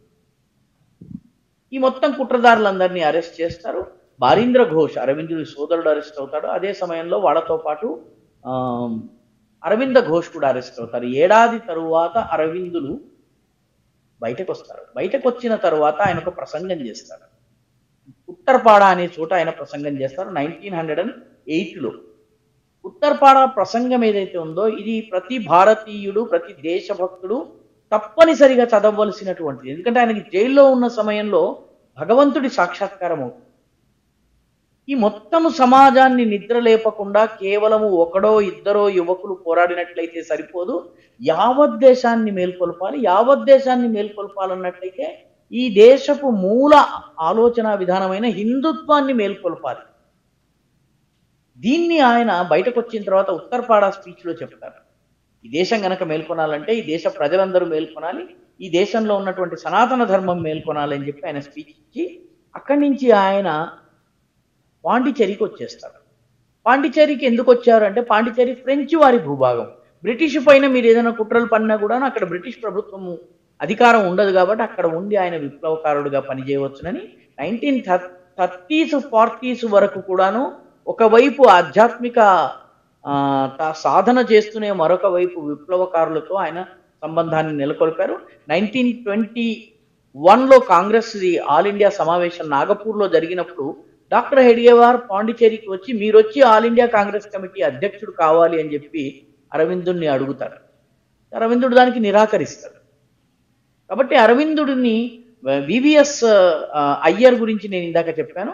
ఈ మొత్తం కుట్రదారులందరినీ అరెస్ట్ చేస్తారు. బారీంద్ర ఘోష్ అరవిందుడి సోదరుడు అరెస్ట్ అవుతాడు. అదే సమయంలో వాళ్ళతో పాటు ఆ అరవింద ఘోష్ కూడా అరెస్ట్ అవుతారు. ఏడాది తరువాత అరవిందులు బయటకు వస్తారు. బయటకు వచ్చిన తరువాత ఆయన ఒక ప్రసంగం చేస్తారు. ఉత్తర్పాడ అనే చోట ఆయన ప్రసంగం చేస్తారు నైన్టీన్ హండ్రెడ్ అండ్ ఎయిట్లో. ఉత్తర్పాడ ప్రసంగం ఏదైతే ఉందో ఇది ప్రతి భారతీయుడు, ప్రతి దేశభక్తుడు తప్పనిసరిగా చదవవలసినటువంటిది. ఎందుకంటే ఆయనకి జైల్లో ఉన్న సమయంలో భగవంతుడి సాక్షాత్కారం అవుతుంది. ఈ మొత్తము సమాజాన్ని నిద్ర లేపకుండా కేవలము ఒకడో ఇద్దరో యువకులు పోరాడినట్లయితే సరిపోదు, యావత్ దేశాన్ని మేల్కొల్పాలి. యావత్ దేశాన్ని మేల్కొల్పాలన్నట్లయితే ఈ దేశపు మూల ఆలోచన విధానమైన హిందుత్వాన్ని మేల్కొల్పాలి. దీన్ని ఆయన బయటకు వచ్చిన తర్వాత ఉత్తర్పాడ స్పీచ్లో చెప్తారు. ఈ దేశం గనక మేల్కొనాలంటే ఈ దేశ ప్రజలందరూ మేల్కొనాలి, ఈ దేశంలో ఉన్నటువంటి సనాతన ధర్మం మేల్కొనాలి అని చెప్పి ఆయన స్పీచ్ ఇచ్చి అక్కడి నుంచి ఆయన పాండిచేరికి వచ్చేస్తారు. పాండిచేరికి ఎందుకు వచ్చారు అంటే పాండిచేరి ఫ్రెంచ్ వారి భూభాగం. బ్రిటిష్ పైన మీరు ఏదైనా కుట్రలు పడినా కూడా అక్కడ బ్రిటిష్ ప్రభుత్వము అధికారం ఉండదు కాబట్టి అక్కడ ఉండి ఆయన విప్లవకారుడుగా పనిచేయవచ్చునని నైన్టీన్ థర్టీస్ ఫార్టీస్ వరకు కూడాను ఒకవైపు ఆధ్యాత్మిక సాధన చేస్తూనే మరొక వైపు విప్లవకారులతో ఆయన సంబంధాన్ని నెలకొల్పారు. నైన్టీన్ ట్వంటీ వన్లో కాంగ్రెస్ ఆల్ ఇండియా సమావేశం నాగపూర్లో జరిగినప్పుడు డాక్టర్ హెడ్గేవార్ పాండిచేరికి వచ్చి మీరు వచ్చి ఆల్ ఇండియా కాంగ్రెస్ కమిటీ అధ్యక్షుడు కావాలి అని చెప్పి అరవిందుడిని అడుగుతారు. అరవిందుడు దానికి నిరాకరిస్తాడు. కాబట్టి అరవిందుడిని వివిఎస్ అయ్యర్ గురించి నేను ఇందాక చెప్పాను.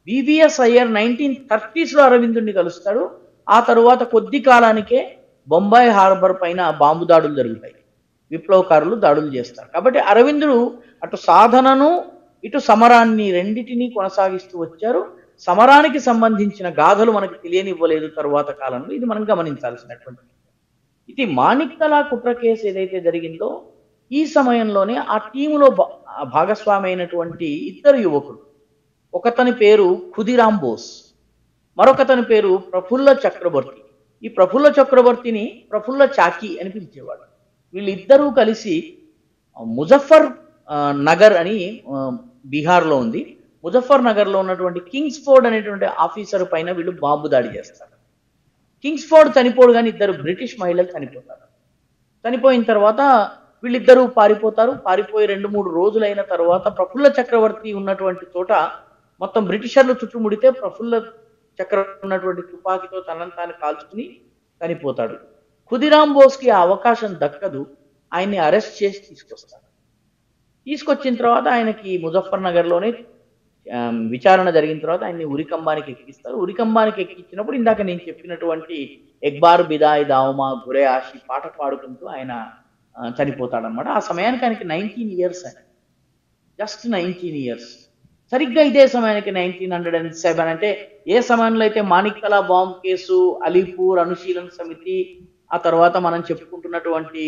వివిఎస్ అయ్యర్ నైన్టీన్ థర్టీస్లో అరవిందుడిని కలుస్తాడు. ఆ తరువాత కొద్ది కాలానికే బొంబాయి హార్బర్ పైన బాంబు దాడులు జరుగుతాయి, విప్లవకారులు దాడులు చేస్తారు. కాబట్టి అరవిందుడు అటు సాధనను ఇటు సమరాన్ని రెండిటినీ కొనసాగిస్తూ వచ్చారు. సమరానికి సంబంధించిన గాథలు మనకు తెలియనివ్వలేదు తరువాత కాలంలో, ఇది మనం గమనించాల్సినటువంటి. ఇది మాణిక్కలా కుట్ర కేసు ఏదైతే జరిగిందో ఈ సమయంలోనే ఆ టీములో భాగస్వామి అయినటువంటి ఇద్దరు యువకులు, ఒకతని పేరు ఖుదిరామ్ బోస్, మరొకతని పేరు ప్రఫుల్ల చక్రవర్తి. ఈ ప్రఫుల్ల చక్రవర్తిని ప్రఫుల్ల చాకి అని పిలిచేవాడు. వీళ్ళిద్దరూ కలిసి ముజఫర్ నగర్ అని బీహార్లో ఉంది, ముజఫర్ నగర్లో ఉన్నటువంటి కింగ్స్ ఫోర్డ్ అనేటువంటి ఆఫీసర్ పైన వీళ్ళు బాంబు దాడి చేస్తారు. కింగ్స్ ఫోర్డ్ చనిపోడు కానీ ఇద్దరు బ్రిటిష్ మహిళలు చనిపోతారు. చనిపోయిన తర్వాత వీళ్ళిద్దరూ పారిపోతారు. పారిపోయి రెండు మూడు రోజులైన తర్వాత ప్రఫుల్ల చక్రవర్తి ఉన్నటువంటి చోట మొత్తం బ్రిటిషర్లు చుట్టుముడితే ప్రఫుల్ల చక్రవర్తి ఉన్నటువంటి తుపాకీతో తనను తాను కాల్చుకుని చనిపోతాడు. ఖుదిరామ్ బోస్కి ఆ అవకాశం దక్కదు, ఆయన్ని అరెస్ట్ చేసి తీసుకొస్తారు. తీసుకొచ్చిన తర్వాత ఆయనకి ముజఫర్ నగర్లోనే విచారణ జరిగిన తర్వాత ఆయన్ని ఉరికంబానికి ఎక్కిస్తారు. ఉరికంబానికి ఎక్కించినప్పుడు ఇందాక నేను చెప్పినటువంటి ఎక్బార్ బిదాయ్ దావమా గురే ఆషి పాట పాడుకుంటూ ఆయన చనిపోతాడనమాట. ఆ సమయానికి ఆయనకి నైన్టీన్ ఇయర్స్ ఆయన జస్ట్ నైన్టీన్ ఇయర్స్. సరిగ్గా ఇదే సమయానికి నైన్టీన్ హండ్రెడ్ అండ్ సెవెన్ అంటే ఏ సమయంలో అయితే మాణిక్కలా బాంబ్ కేసు, అలీపూర్ అనుశీలన సమితి, ఆ తర్వాత మనం చెప్పుకుంటున్నటువంటి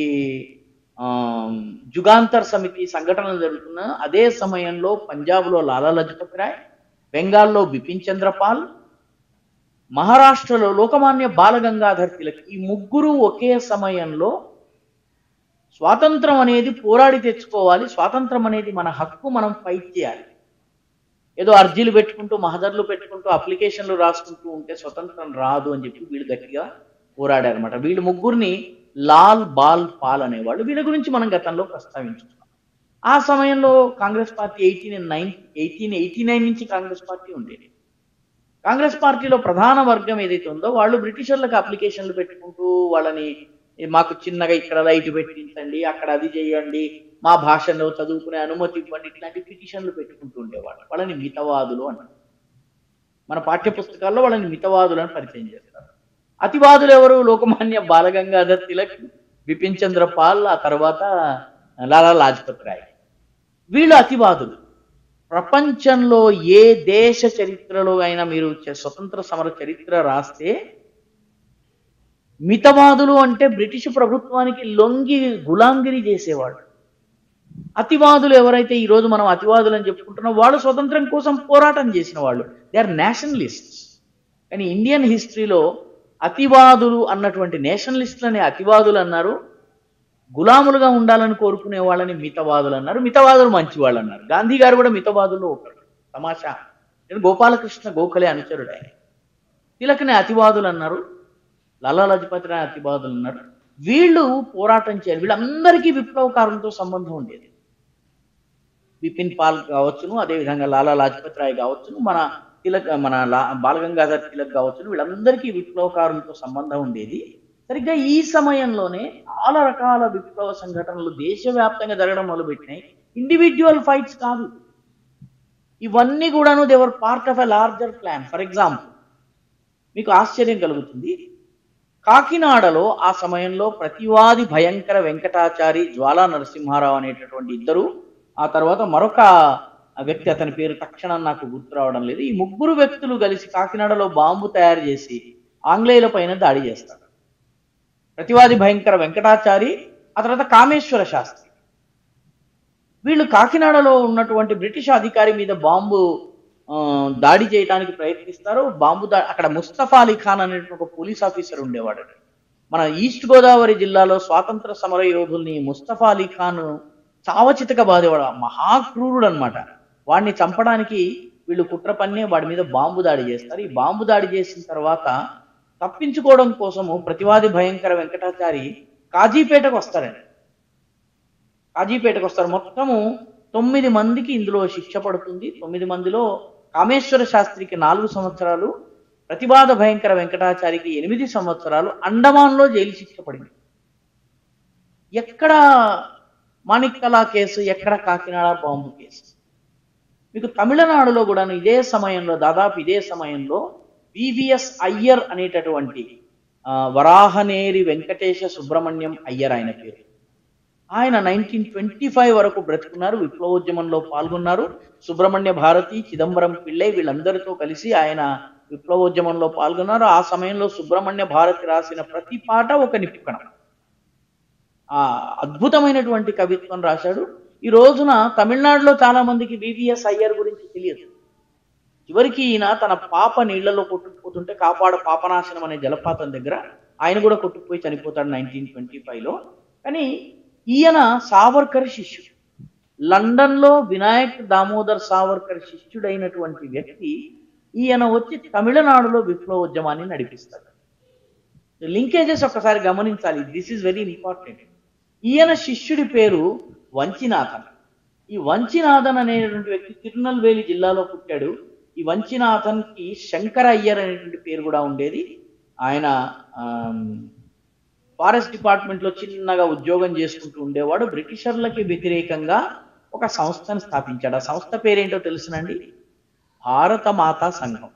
జుగాంతర్ సమితి సంఘటనలు జరుగుతున్న అదే సమయంలో పంజాబ్లో లాలా లజపత్ రాయ్, బెంగాల్లో బిపిన్ చంద్రపాల్, మహారాష్ట్రలో లోకమాన్య బాలగంగాధర్ తిలక్, ఈ ముగ్గురు ఒకే సమయంలో స్వాతంత్రం అనేది పోరాడి తెచ్చుకోవాలి, స్వాతంత్రం అనేది మన హక్కు, మనం ఫైట్ చేయాలి, ఏదో అర్జీలు పెట్టుకుంటూ మహదర్లు పెట్టుకుంటూ అప్లికేషన్లు రాసుకుంటూ ఉంటే స్వతంత్రం రాదు అని చెప్పి వీళ్ళు గట్టిగా పోరాడారనమాట. వీళ్ళు ముగ్గురిని లాల్ బాల్ పాల్ అనేవాళ్ళు. వీళ్ళ గురించి మనం గతంలో ప్రస్తావించుకున్నాం. ఆ సమయంలో Congress party eighteen nine eighteen eighty nine నుంచి కాంగ్రెస్ పార్టీ ఉండేది. కాంగ్రెస్ పార్టీలో ప్రధాన వర్గం ఏదైతే ఉందో వాళ్ళు బ్రిటిషర్లకు అప్లికేషన్లు పెట్టుకుంటూ వాళ్ళని మాకు చిన్నగా ఇక్కడ లైట్ పెట్టించండి, అక్కడ అది చేయండి, మా భాషలో చదువుకునే అనుమతి ఇవ్వండి, ఇట్లాంటి పిటిషన్లు పెట్టుకుంటూ ఉండేవాళ్ళు. వాళ్ళని మితవాదులు అంటారు. మన పాఠ్య పుస్తకాల్లో వాళ్ళని మితవాదులు అని పరిచయం చేస్తారు. అతివాదులు ఎవరు? లోకమాన్య బాలగంగాధర్ తిలక్, బిపిన్ చంద్ర పాల్, ఆ తర్వాత లాలా లాజ్పత్ రాయ్. వీళ్ళు అతివాదులు. ప్రపంచంలో ఏ దేశ చరిత్రలో అయినా మీరు స్వతంత్ర సమర చరిత్ర రాస్తే మితవాదులు అంటే బ్రిటిష్ ప్రభుత్వానికి లొంగి గులాంగిరి చేసేవాళ్ళు. అతివాదులు ఎవరైతే ఈరోజు మనం అతివాదులు అని చెప్పుకుంటున్నాం వాళ్ళు స్వతంత్రం కోసం పోరాటం చేసిన వాళ్ళు, దే ఆర్ నేషనలిస్ట్స్. కానీ ఇండియన్ హిస్టరీలో అతివాదులు అన్నటువంటి నేషనలిస్టులని అతివాదులు అన్నారు, గులాములుగా ఉండాలని కోరుకునే వాళ్ళని మితవాదులు అన్నారు, మితవాదులు మంచి వాళ్ళు అన్నారు. గాంధీ గారు కూడా మితవాదుల్లో ఒకరు. తమాషా, నేను గోపాలకృష్ణ గోఖలే అనుచరుడు ఆయన. తిలక్ని అతివాదులు అన్నారు, లాలా లజపత్ రాయ్ అతివాదులు అన్నారు. వీళ్ళు పోరాటం చేయాలి. వీళ్ళందరికీ విప్లవకారులతో సంబంధం ఉండేది. బిపిన్ పాల్ కావచ్చును, అదేవిధంగా లాలా లాజ్పత్ రాయ్ కావచ్చును, మన తిలక్ మన లా బాలగంగాధర్ తిలక్ కావచ్చును, వీళ్ళందరికీ విప్లవకారులతో సంబంధం ఉండేది. సరిగ్గా ఈ సమయంలోనే చాలా రకాల విప్లవ సంఘటనలు దేశవ్యాప్తంగా జరగడం మొదలుపెట్టినాయి. ఇండివిజువల్ ఫైట్స్ కాదు, ఇవన్నీ కూడాను they were part of a larger plan. For example, మీకు ఆశ్చర్యం కలుగుతుంది, కాకినాడలో ఆ సమయంలో ప్రతివాది భయంకర వెంకటాచారి, జ్వాలా నరసింహారావు అనేటటువంటి ఇద్దరు, ఆ తర్వాత మరొక వ్యక్తి, అతని పేరు తక్షణం నాకు గుర్తు రావడం లేదు, ఈ ముగ్గురు వ్యక్తులు కలిసి కాకినాడలో బాంబు తయారు చేసి ఆంగ్లేయుల పైన దాడి చేస్తారు. ప్రతివాది భయంకర వెంకటాచారి, ఆ తర్వాత కామేశ్వర శాస్త్రి. వీళ్ళు కాకినాడలో ఉన్నటువంటి బ్రిటిష్ అధికారి మీద బాంబు దాడి చేయడానికి ప్రయత్నిస్తారు. బాంబు దా అక్కడ ముస్తఫా అలీ ఖాన్ అనే ఒక పోలీస్ ఆఫీసర్ ఉండేవాడు. మన ఈస్ట్ గోదావరి జిల్లాలో స్వాతంత్ర సమర యోధుల్ని ముస్తఫా అలీ ఖాన్ చావచితక బాధేవాడు, మహాక్రూరుడు అనమాట. వాడిని చంపడానికి వీళ్ళు కుట్ర పన్నే వాడి మీద బాంబు దాడి చేస్తారు. ఈ బాంబు దాడి చేసిన తర్వాత తప్పించుకోవడం కోసము ప్రతివాది భయంకర వెంకటాచారి కాజీపేటకు వస్తారండి. కాజీపేటకు వస్తారు. మొత్తము తొమ్మిది మందికి ఇందులో శిక్ష పడుతుంది. తొమ్మిది మందిలో కామేశ్వర శాస్త్రికి నాలుగు సంవత్సరాలు, ప్రతివాద భయంకర వెంకటాచారికి ఎనిమిది సంవత్సరాలు అండమాన్లో జైలు శిక్ష పడింది. ఎక్కడ మాణిక్కలా కేసు, ఎక్కడ కాకినాడ బాంబు కేసు? మీకు తమిళనాడులో కూడా ఇదే సమయంలో దాదాపు ఇదే సమయంలో వివిఎస్ అయ్యర్ అనేటటువంటి వరాహనేరి వెంకటేశ సుబ్రహ్మణ్యం అయ్యర్ ఆయన పేరు. ఆయన నైన్టీన్ ట్వంటీ ఫైవ్ వరకు బ్రతుకున్నారు, విప్లవోద్యమంలో పాల్గొన్నారు. సుబ్రహ్మణ్య భారతి, చిదంబరం పిళ్ళై వీళ్ళందరితో కలిసి ఆయన విప్లవోద్యమంలో పాల్గొన్నారు. ఆ సమయంలో సుబ్రహ్మణ్య భారతి రాసిన ప్రతి పాట ఒక నిప్పుకణం. ఆ అద్భుతమైనటువంటి కవిత్వం రాశాడు. ఈ రోజున తమిళనాడులో చాలా మందికి వివిఎస్ అయ్యర్ గురించి తెలియదు. చివరికి ఈయన తన పాప నీళ్లలో కొట్టుకుపోతుంటే కాపాడ పాపనాశనం అనే జలపాతం దగ్గర ఆయన కూడా కొట్టుకుపోయి చనిపోతాడు నైన్టీన్ ట్వంటీ ఫైవ్ లో. కానీ ఈయన సావర్కర్ శిష్యుడు. లండన్లో వినాయక్ దామోదర్ సావర్కర్ శిష్యుడైనటువంటి వ్యక్తి ఈయన వచ్చి తమిళనాడులో విప్లవోద్యమాన్ని నడిపిస్తాడు. లింకేజెస్ ఒక్కసారి గమనించాలి, దిస్ ఈజ్ వెరీ ఇంపార్టెంట్. ఈయన శిష్యుడి పేరు వంచినాథన్. ఈ వంచినాథన్ అనేటువంటి వ్యక్తి తిరునల్వేలి జిల్లాలో పుట్టాడు. ఈ వంచినాథన్కి శంకర అయ్యర్ అనేటువంటి పేరు కూడా ఉండేది. ఆయన ఫారెస్ట్ డిపార్ట్మెంట్లో చిన్నగా ఉద్యోగం చేసుకుంటూ ఉండేవాడు. బ్రిటిషర్లకి వ్యతిరేకంగా ఒక సంస్థను స్థాపించాడు. ఆ సంస్థ పేరేంటో తెలుసునండి, భారత మాతా సంఘం.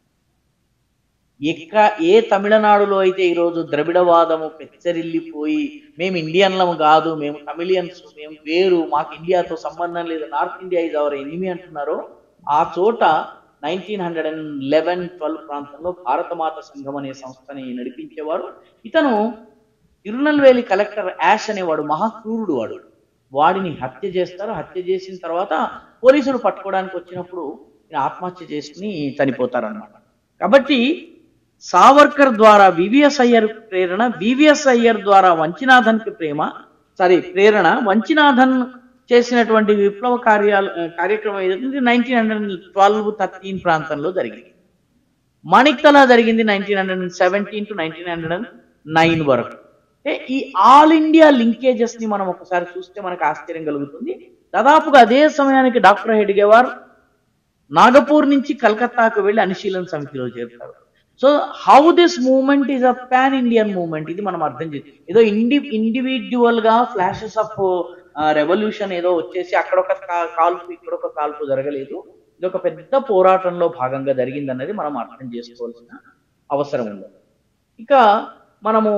ఎక్క ఏ తమిళనాడులో అయితే ఈరోజు ద్రవిడవాదము పెచ్చరిల్లిపోయి మేము ఇండియన్లము కాదు, మేము తమిళియన్స్, మేము వేరు, మాకు ఇండియాతో సంబంధం లేదు, north India is our enemy అంటున్నారో, ఆ చోట nineteen hundred and eleven twelve ప్రాంతంలో భారతమాత సంఘం అనే సంస్థని నడిపించేవారు. ఇతను తిరునల్వేలి కలెక్టర్ యాష్ అనేవాడు మహాక్రూరుడు. వాడు వాడిని హత్య చేస్తారు. హత్య చేసిన తర్వాత పోలీసులు పట్టుకోవడానికి వచ్చినప్పుడు ఆత్మహత్య చేసుకుని చనిపోతారు అన్నమాట. కాబట్టి సావర్కర్ ద్వారా వివిఎస్ అయ్యర్ ప్రేరణ, వివిఎస్ అయ్యర్ ద్వారా వంచినాథన్కి ప్రేమ సారీ ప్రేరణ, వంచినాథన్ చేసినటువంటి విప్లవ కార్యాలు కార్యక్రమం ఏదైతే నైన్టీన్ హండ్రెడ్ ట్వెల్వ్ థర్టీన్ ప్రాంతంలో జరిగింది. మణిక్తలా జరిగింది nineteen hundred seventeen to nineteen hundred nine వరకు. ఈ ఆల్ ఇండియా లింకేజెస్ ని మనం ఒకసారి చూస్తే మనకు ఆశ్చర్యం కలుగుతుంది. దాదాపుగా అదే సమయానికి డాక్టర్ హెడ్గేవార్ నాగపూర్ నుంచి కలకత్తాకు వెళ్ళి అనుశీలన సమితిలో చేరుతారు. So how this movement is a pan Indian movement, ఇది మనం అర్థం చేస్తాం. ఏదో ఇండి ఇండివిజువల్ గా ఫ్లాషెస్ ఆఫ్ రెవల్యూషన్ ఏదో వచ్చేసి అక్కడ ఒక కాల్పు ఇక్కడ ఒక కాల్పు జరగలేదు. ఇది ఒక పెద్ద పోరాటంలో భాగంగా జరిగిందన్నది మనం అర్థం చేసుకోవాల్సిన అవసరం ఉంది. ఇక మనము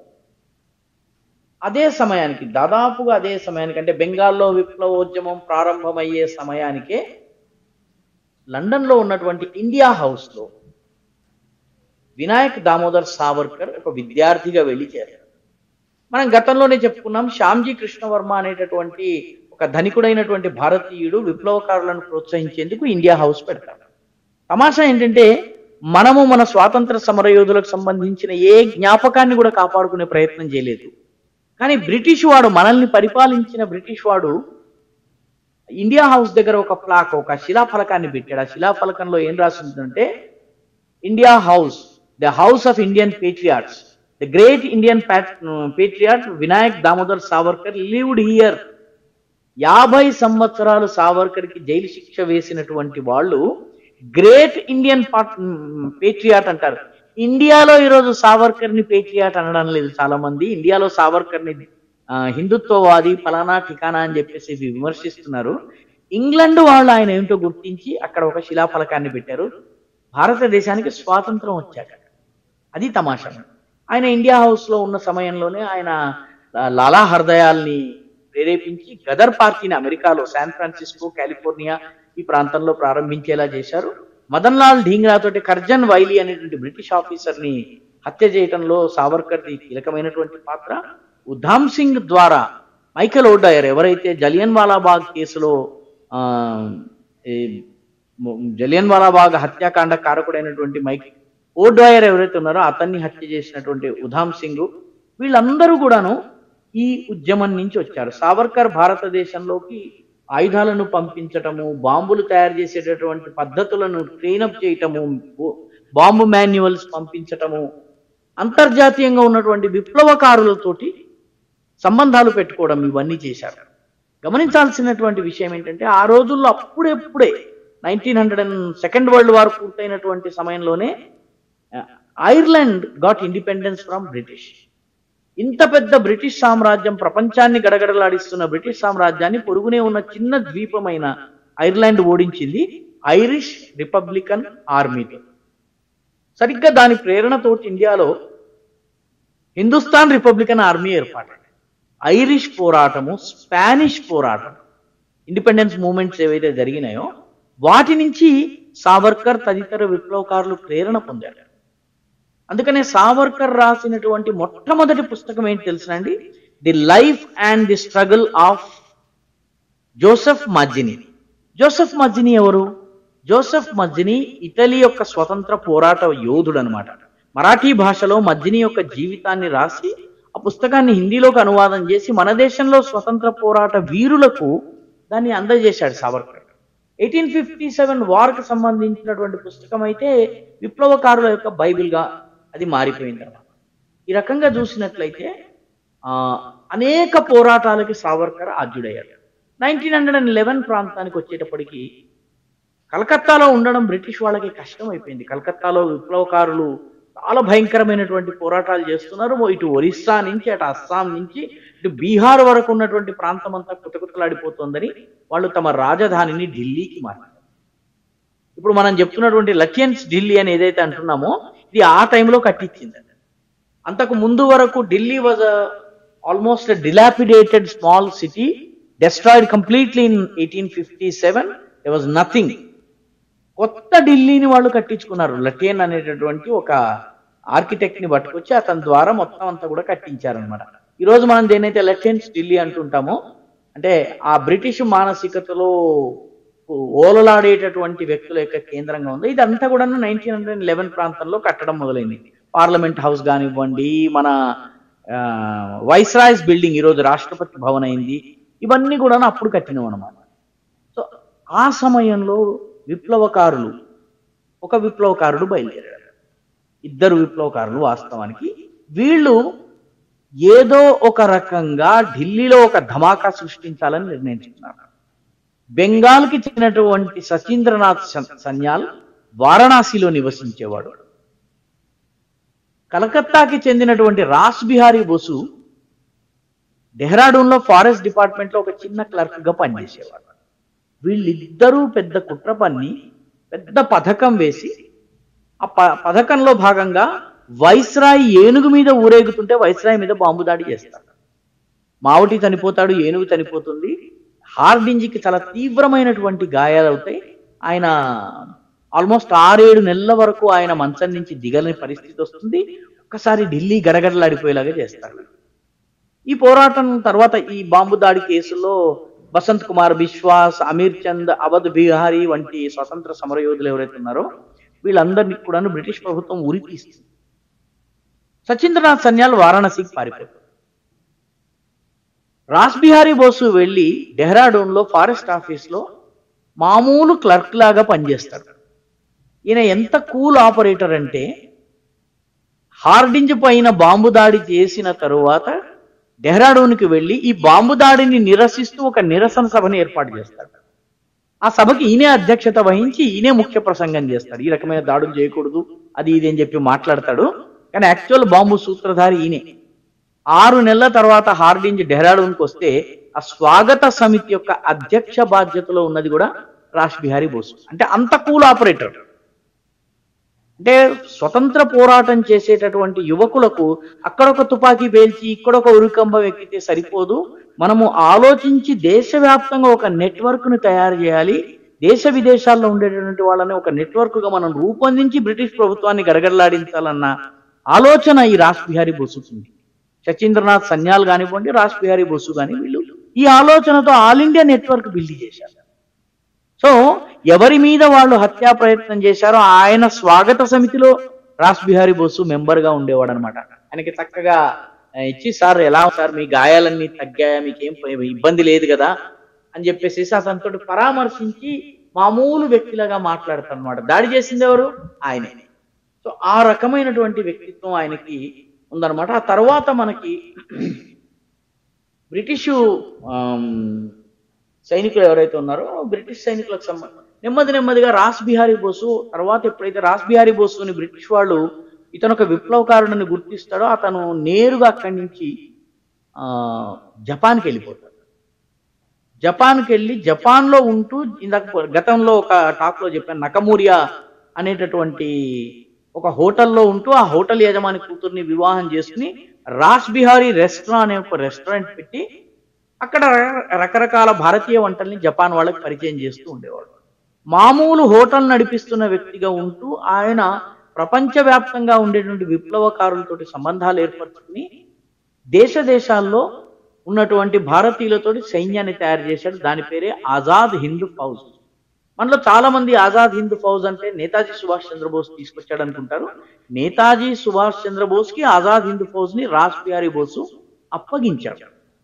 అదే సమయానికి దాదాపుగా అదే సమయానికి అంటే బెంగాల్లో విప్లవోద్యమం ప్రారంభమయ్యే సమయానికే లండన్లో ఉన్నటువంటి ఇండియా హౌస్ లో వినాయక్ దామోదర్ సావర్కర్ ఒక విద్యార్థిగా వెళ్ళి చేరారు. మనం గతంలోనే చెప్పుకున్నాం, శ్యామ్జీ కృష్ణవర్మ అనేటటువంటి ఒక ధనికుడైనటువంటి భారతీయుడు విప్లవకారులను ప్రోత్సహించేందుకు ఇండియా హౌస్ పెడతాడు. తమాషా ఏంటంటే మనము మన స్వాతంత్ర సమరయోధులకు సంబంధించిన ఏ జ్ఞాపకాన్ని కూడా కాపాడుకునే ప్రయత్నం చేయలేదు. కానీ బ్రిటిష్ వాడు, మనల్ని పరిపాలించిన బ్రిటిష్ వాడు ఇండియా హౌస్ దగ్గర ఒక ప్లాక్, ఒక శిలాఫలకాన్ని పెట్టాడు. ఆ శిలాఫలకంలో ఏం రాసిందంటే, India house, the house of Indian patriots, the great Indian patriot Vinayak Damodar Savarkar lived here. యాభై సంవత్సరాలు సావర్కర్ కి జైలు శిక్ష వేసినటువంటి వాళ్ళు గ్రేట్ ఇండియన్ పేట్రియాట్ అంటారు. ఇండియాలో ఈరోజు సావర్కర్ ని పేట్రియాట్ అనడం లేదు చాలా మంది. ఇండియాలో సావర్కర్ ని హిందుత్వవాది ఫలానా ఠికానా అని చెప్పేసి విమర్శిస్తున్నారు. ఇంగ్లాండ్ వాళ్ళు ఆయన ఏమిటో గుర్తించి అక్కడ ఒక శిలాఫలకాన్ని పెట్టారు. భారతదేశానికి స్వాతంత్రం వచ్చాక అది తమాషా. ఆయన ఇండియా హౌస్ లో ఉన్న సమయంలోనే ఆయన లాలా హర్దయాల్ని ప్రేరేపించి గదర్ పార్టీని అమెరికాలో శాన్ ఫ్రాన్సిస్కో, కాలిఫోర్నియా ఈ ప్రాంతంలో ప్రారంభించేలా చేశారు. మదన్ లాల్ ఢీంగ్రా తోటి కర్జన్ వైలీ అనేటువంటి బ్రిటిష్ ఆఫీసర్ ని హత్య చేయడంలో సావర్కర్ ది కీలకమైనటువంటి పాత్ర. ఉధామ్ సింగ్ ద్వారా మైకేల్ ఓడయర్, ఎవరైతే జలియన్ వాలాబాగ్ కేసులో ఆ జలియన్ వాలాబాగ్ హత్యాకాండ కారకుడైనటువంటి మైకేల్ ఓడయర్ ఎవరైతే ఉన్నారో అతన్ని హత్య చేసినటువంటి ఉధామ్ సింగ్, వీళ్ళందరూ కూడాను ఈ ఉద్యమం నుంచి వచ్చారు. సావర్కర్ భారతదేశంలోకి ఆయుధాలను పంపించటము, బాంబులు తయారు చేసేటటువంటి పద్ధతులను ట్రైనప్ చేయటము, బాంబు మాన్యువల్స్ పంపించటము, అంతర్జాతీయంగా ఉన్నటువంటి విప్లవకారులతోటి సంబంధాలు పెట్టుకోవడం, ఇవన్నీ చేశారు. గమనించాల్సినటువంటి విషయం ఏంటంటే ఆ రోజుల్లో అప్పుడెప్పుడే nineteen hundred and second world war పూర్తయినటువంటి సమయంలోనే Ireland got independence from British. ఇంత పెద్ద బ్రిటిష్ సామ్రాజ్యం, ప్రపంచాన్ని గడగడలాడిస్తున్న బ్రిటిష్ సామ్రాజ్యాన్ని పొరుగునే ఉన్న చిన్న ద్వీపమైన ఐర్లాండ్ ఓడించింది ఐరిష్ రిపబ్లికన్ ఆర్మీతో. సరిగ్గా దాని ప్రేరణతోటి ఇండియాలో హిందుస్థాన్ రిపబ్లికన్ ఆర్మీ ఏర్పాటు. ఐరిష్ పోరాటము, స్పానిష్ పోరాటం, ఇండిపెండెన్స్ మూవ్మెంట్స్ ఏవైతే జరిగినాయో వాటి నుంచి సావర్కర్ తదితర విప్లవకారులు ప్రేరణ పొందారు. అందుకనే సావర్కర్ రాసినటువంటి మొట్టమొదటి పుస్తకం ఏంటి తెలుసునండి? The life and the struggle of Joseph Mazzini. Joseph Mazzini ఎవరు? జోసెఫ్ మజ్జిని ఇటలీ యొక్క స్వతంత్ర పోరాట యోధుడు అనమాట. మరాఠీ భాషలో మజ్జిని యొక్క జీవితాన్ని రాసి ఆ పుస్తకాన్ని హిందీలోకి అనువాదం చేసి మన దేశంలో స్వతంత్ర పోరాట వీరులకు దాన్ని అందజేశాడు సావర్కర్. ఎయిటీన్ ఫిఫ్టీ సెవెన్ వార్కి సంబంధించినటువంటి పుస్తకం అయితే విప్లవకారుల యొక్క బైబిల్గా అది మారిపోయింది అనమాట. ఈ రకంగా చూసినట్లయితే ఆ అనేక పోరాటాలకి సావర్కర్ ఆద్యుడయ్యాడు. నైన్టీన్ హండ్రెడ్ అండ్ లెవెన్ ప్రాంతానికి వచ్చేటప్పటికి కలకత్తాలో ఉండడం బ్రిటిష్ వాళ్ళకి కష్టం అయిపోయింది. కలకత్తాలో విప్లవకారులు చాలా భయంకరమైనటువంటి పోరాటాలు చేస్తున్నారు. ఇటు ఒరిస్సా నుంచి, అటు అస్సాం నుంచి, ఇటు బీహార్ వరకు ఉన్నటువంటి ప్రాంతం అంతా కుతకుతలాడిపోతుందని వాళ్ళు తమ రాజధానిని ఢిల్లీకి మార్చారు. ఇప్పుడు మనం చెప్తున్నటువంటి లటియన్స్ ఢిల్లీ అని ఏదైతే అంటున్నామో ఇది ఆ టైంలో కట్టించింది. అంతకు ముందు వరకు Delhi was almost dilapidated small city, destroyed completely in eighteen fifty seven. There was nothing. కొత్త ఢిల్లీని వాళ్ళు కట్టించుకున్నారు. లటియన్ అనేటటువంటి ఒక ఆర్కిటెక్ట్ ని పట్టుకొచ్చి అతని ద్వారా మొత్తం అంతా కూడా కట్టించారనమాట. ఈరోజు మనం దేనైతే లటియన్స్ ఢిల్లీ అంటుంటామో అంటే ఆ బ్రిటిష్ మానసికతలో ఓలలాడేటటువంటి వ్యక్తుల యొక్క కేంద్రంగా ఉంది. ఇదంతా కూడా నైన్టీన్ హండ్రెడ్ లెవెన్ ప్రాంతంలో కట్టడం మొదలైంది. పార్లమెంట్ హౌస్ కానివ్వండి, మన వైస్రాయ్స్ బిల్డింగ్ ఈరోజు రాష్ట్రపతి భవన్ అయింది, ఇవన్నీ కూడా అప్పుడు కట్టినవి అనమాట. సో ఆ సమయంలో విప్లవకారులు, ఒక విప్లవకారుడు బయలుదేరాడు, ఇద్దరు విప్లవకారులు వాస్తవానికి. వీళ్ళు ఏదో ఒక రకంగా ఢిల్లీలో ఒక ధమాకా సృష్టించాలని నిర్ణయించుకున్నారు. బెంగాల్కి చెందినటువంటి సచీంద్రనాథ్ సన్యాల్ వారణాసిలో నివసించేవాడు. కలకత్తాకి చెందినటువంటి రాస్ బిహారీ బోసు డెహ్రాడూన్లో ఫారెస్ట్ డిపార్ట్మెంట్లో ఒక చిన్న క్లర్క్గా పనిచేసేవాడు. వీళ్ళిద్దరూ పెద్ద కుట్ర పన్ని పెద్ద పథకం వేసి ఆ పథకంలో భాగంగా వైస్రాయ్ ఏనుగు మీద ఊరేగుతుంటే వైస్రాయ్ మీద బాంబు దాడి చేస్తాడు. మావటి చనిపోతాడు, ఏనుగు చనిపోతుంది. హార్డింజికి చాలా తీవ్రమైనటువంటి గాయాలవుతాయి. ఆయన ఆల్మోస్ట్ ఆరేడు నెలల వరకు ఆయన మంచం నుంచి దిగలేని పరిస్థితి వస్తుంది. ఒక్కసారి ఢిల్లీ గడగడలాడిపోయేలాగా చేస్తాడు. ఈ పోరాటం తర్వాత ఈ బాంబు దాడి కేసులో బసంత్ కుమార్ బిశ్వాస్, అమీర్ చంద్, అవధ్ బిహారీ వంటి స్వతంత్ర సమరయోధులు ఎవరైతే ఉన్నారో వీళ్ళందరినీ కూడా బ్రిటిష్ ప్రభుత్వం ఉరి తీస్తుంది. సచీంద్రనాథ్ సన్యాల్ వారణాసికి పారిపోతాడు. రాస్ బిహారీ బోసు వెళ్ళి డెహ్రాడూన్లో ఫారెస్ట్ ఆఫీస్లో మామూలు క్లర్క్ లాగా పనిచేస్తాడు. ఈయన ఎంత కూల్ ఆపరేటర్ అంటే హార్డింజ్ పైన బాంబు దాడి చేసిన తరువాత డెహ్రాడూన్కి వెళ్ళి ఈ బాంబు దాడిని నిరసిస్తూ ఒక నిరసన సభని ఏర్పాటు చేస్తాడు. ఆ సభకి ఈయనే అధ్యక్షత వహించి ఈయనే ముఖ్య ప్రసంగం చేస్తాడు. ఈ రకమైన దాడులు చేయకూడదు అది ఇది అని చెప్పి మాట్లాడతాడు. కానీ యాక్చువల్ బాంబు సూత్రధారి ఈయనే. ఆరు నెలల తర్వాత హార్డింజ్ డెహ్రాడూన్కి వస్తే ఆ స్వాగత సమితి యొక్క అధ్యక్ష బాధ్యతలో ఉన్నది కూడా రాస్ బిహారీ బోసు. అంటే అంత కూల్ ఆపరేటర్. అంటే స్వతంత్ర పోరాటం చేసేటటువంటి యువకులకు అక్కడొక తుపాకీ పేల్చి ఇక్కడొక ఉరికంబం ఎక్కితే సరిపోదు. మనము ఆలోచించి దేశవ్యాప్తంగా ఒక నెట్వర్క్ ను తయారు చేయాలి. దేశ విదేశాల్లో ఉండేటటువంటి వాళ్ళని ఒక నెట్వర్క్ గా మనం రూపొందించి బ్రిటిష్ ప్రభుత్వాన్ని గడగడలాడించాలన్న ఆలోచన ఈ రాస్ బిహారీ బోసుకుంది. సచీంద్రనాథ్ సన్యాల్ కానివ్వండి, రాస్ బిహారీ బోసు కానీ వీళ్ళు ఈ ఆలోచనతో ఆల్ ఇండియా నెట్వర్క్ బిల్డ్ చేశారు. సో ఎవరి మీద వాళ్ళు హత్యా ప్రయత్నం చేశారో ఆయన స్వాగత సమితిలో రాస్ బిహారీ బోసు మెంబర్ గా ఉండేవాడు అనమాట. ఆయనకి చక్కగా ఇచ్చి, సార్ ఎలా సార్ మీ గాయాలన్నీ తగ్గాయా, మీకేం ఇబ్బంది లేదు కదా అని చెప్పేసి అతనితో పరామర్శించి మామూలు వ్యక్తిలాగా మాట్లాడతారు అనమాట. దాడి చేసింది ఎవరు? ఆయనే. సో ఆ రకమైనటువంటి వ్యక్తిత్వం ఆయనకి ఉందన్నమాట. ఆ తర్వాత మనకి బ్రిటిషు సైనికులు ఎవరైతే ఉన్నారో బ్రిటిష్ సైనికులకు సంబంధం నెమ్మది నెమ్మదిగా రాస్ బిహారీ బోసు తర్వాత ఎప్పుడైతే రాస్ బిహారీ బోసుని బ్రిటిష్ వాళ్ళు ఇతను ఒక విప్లవకారుడిని గుర్తిస్తాడో అతను నేరుగా అక్కడి నుంచి ఆ జపాన్కి వెళ్ళిపోతాడు. జపాన్కి వెళ్ళి జపాన్లో ఉంటూ ఇందాక గతంలో ఒక టాక్లో చెప్పాను, నకమూరియా అనేటటువంటి ఒక హోటల్లో ఉంటూ ఆ హోటల్ యజమాని కూతుర్ని వివాహం చేసుకుని రాస్ బిహారీ రెస్టారెంట్ అనే ఒక రెస్టారెంట్ పెట్టి అక్కడ రకరకాల భారతీయ వంటల్ని జపాన్ వాళ్ళకి పరిచయం చేస్తూ ఉండేవాడు. మామూలు హోటల్ నడిపిస్తున్న వ్యక్తిగా ఉంటూ ఆయన ప్రపంచవ్యాప్తంగా ఉండేటువంటి విప్లవకారులతోటి సంబంధాలు ఏర్పరచుకుని దేశ దేశాల్లో ఉన్నటువంటి భారతీయులతోటి సైన్యాన్ని తయారు చేశాడు. దాని పేరే ఆజాద్ హింద్ ఫౌజ్. మనలో చాలా మంది ఆజాద్ హింద్ ఫౌజ్ అంటే నేతాజీ సుభాష్ చంద్రబోస్ తీసుకొచ్చాడు అనుకుంటారు. నేతాజీ సుభాష్ చంద్రబోస్ కి ఆజాద్ హింద్ ఫౌజ్ ని రాస్ బిహారీ బోసు అప్పగించాడు.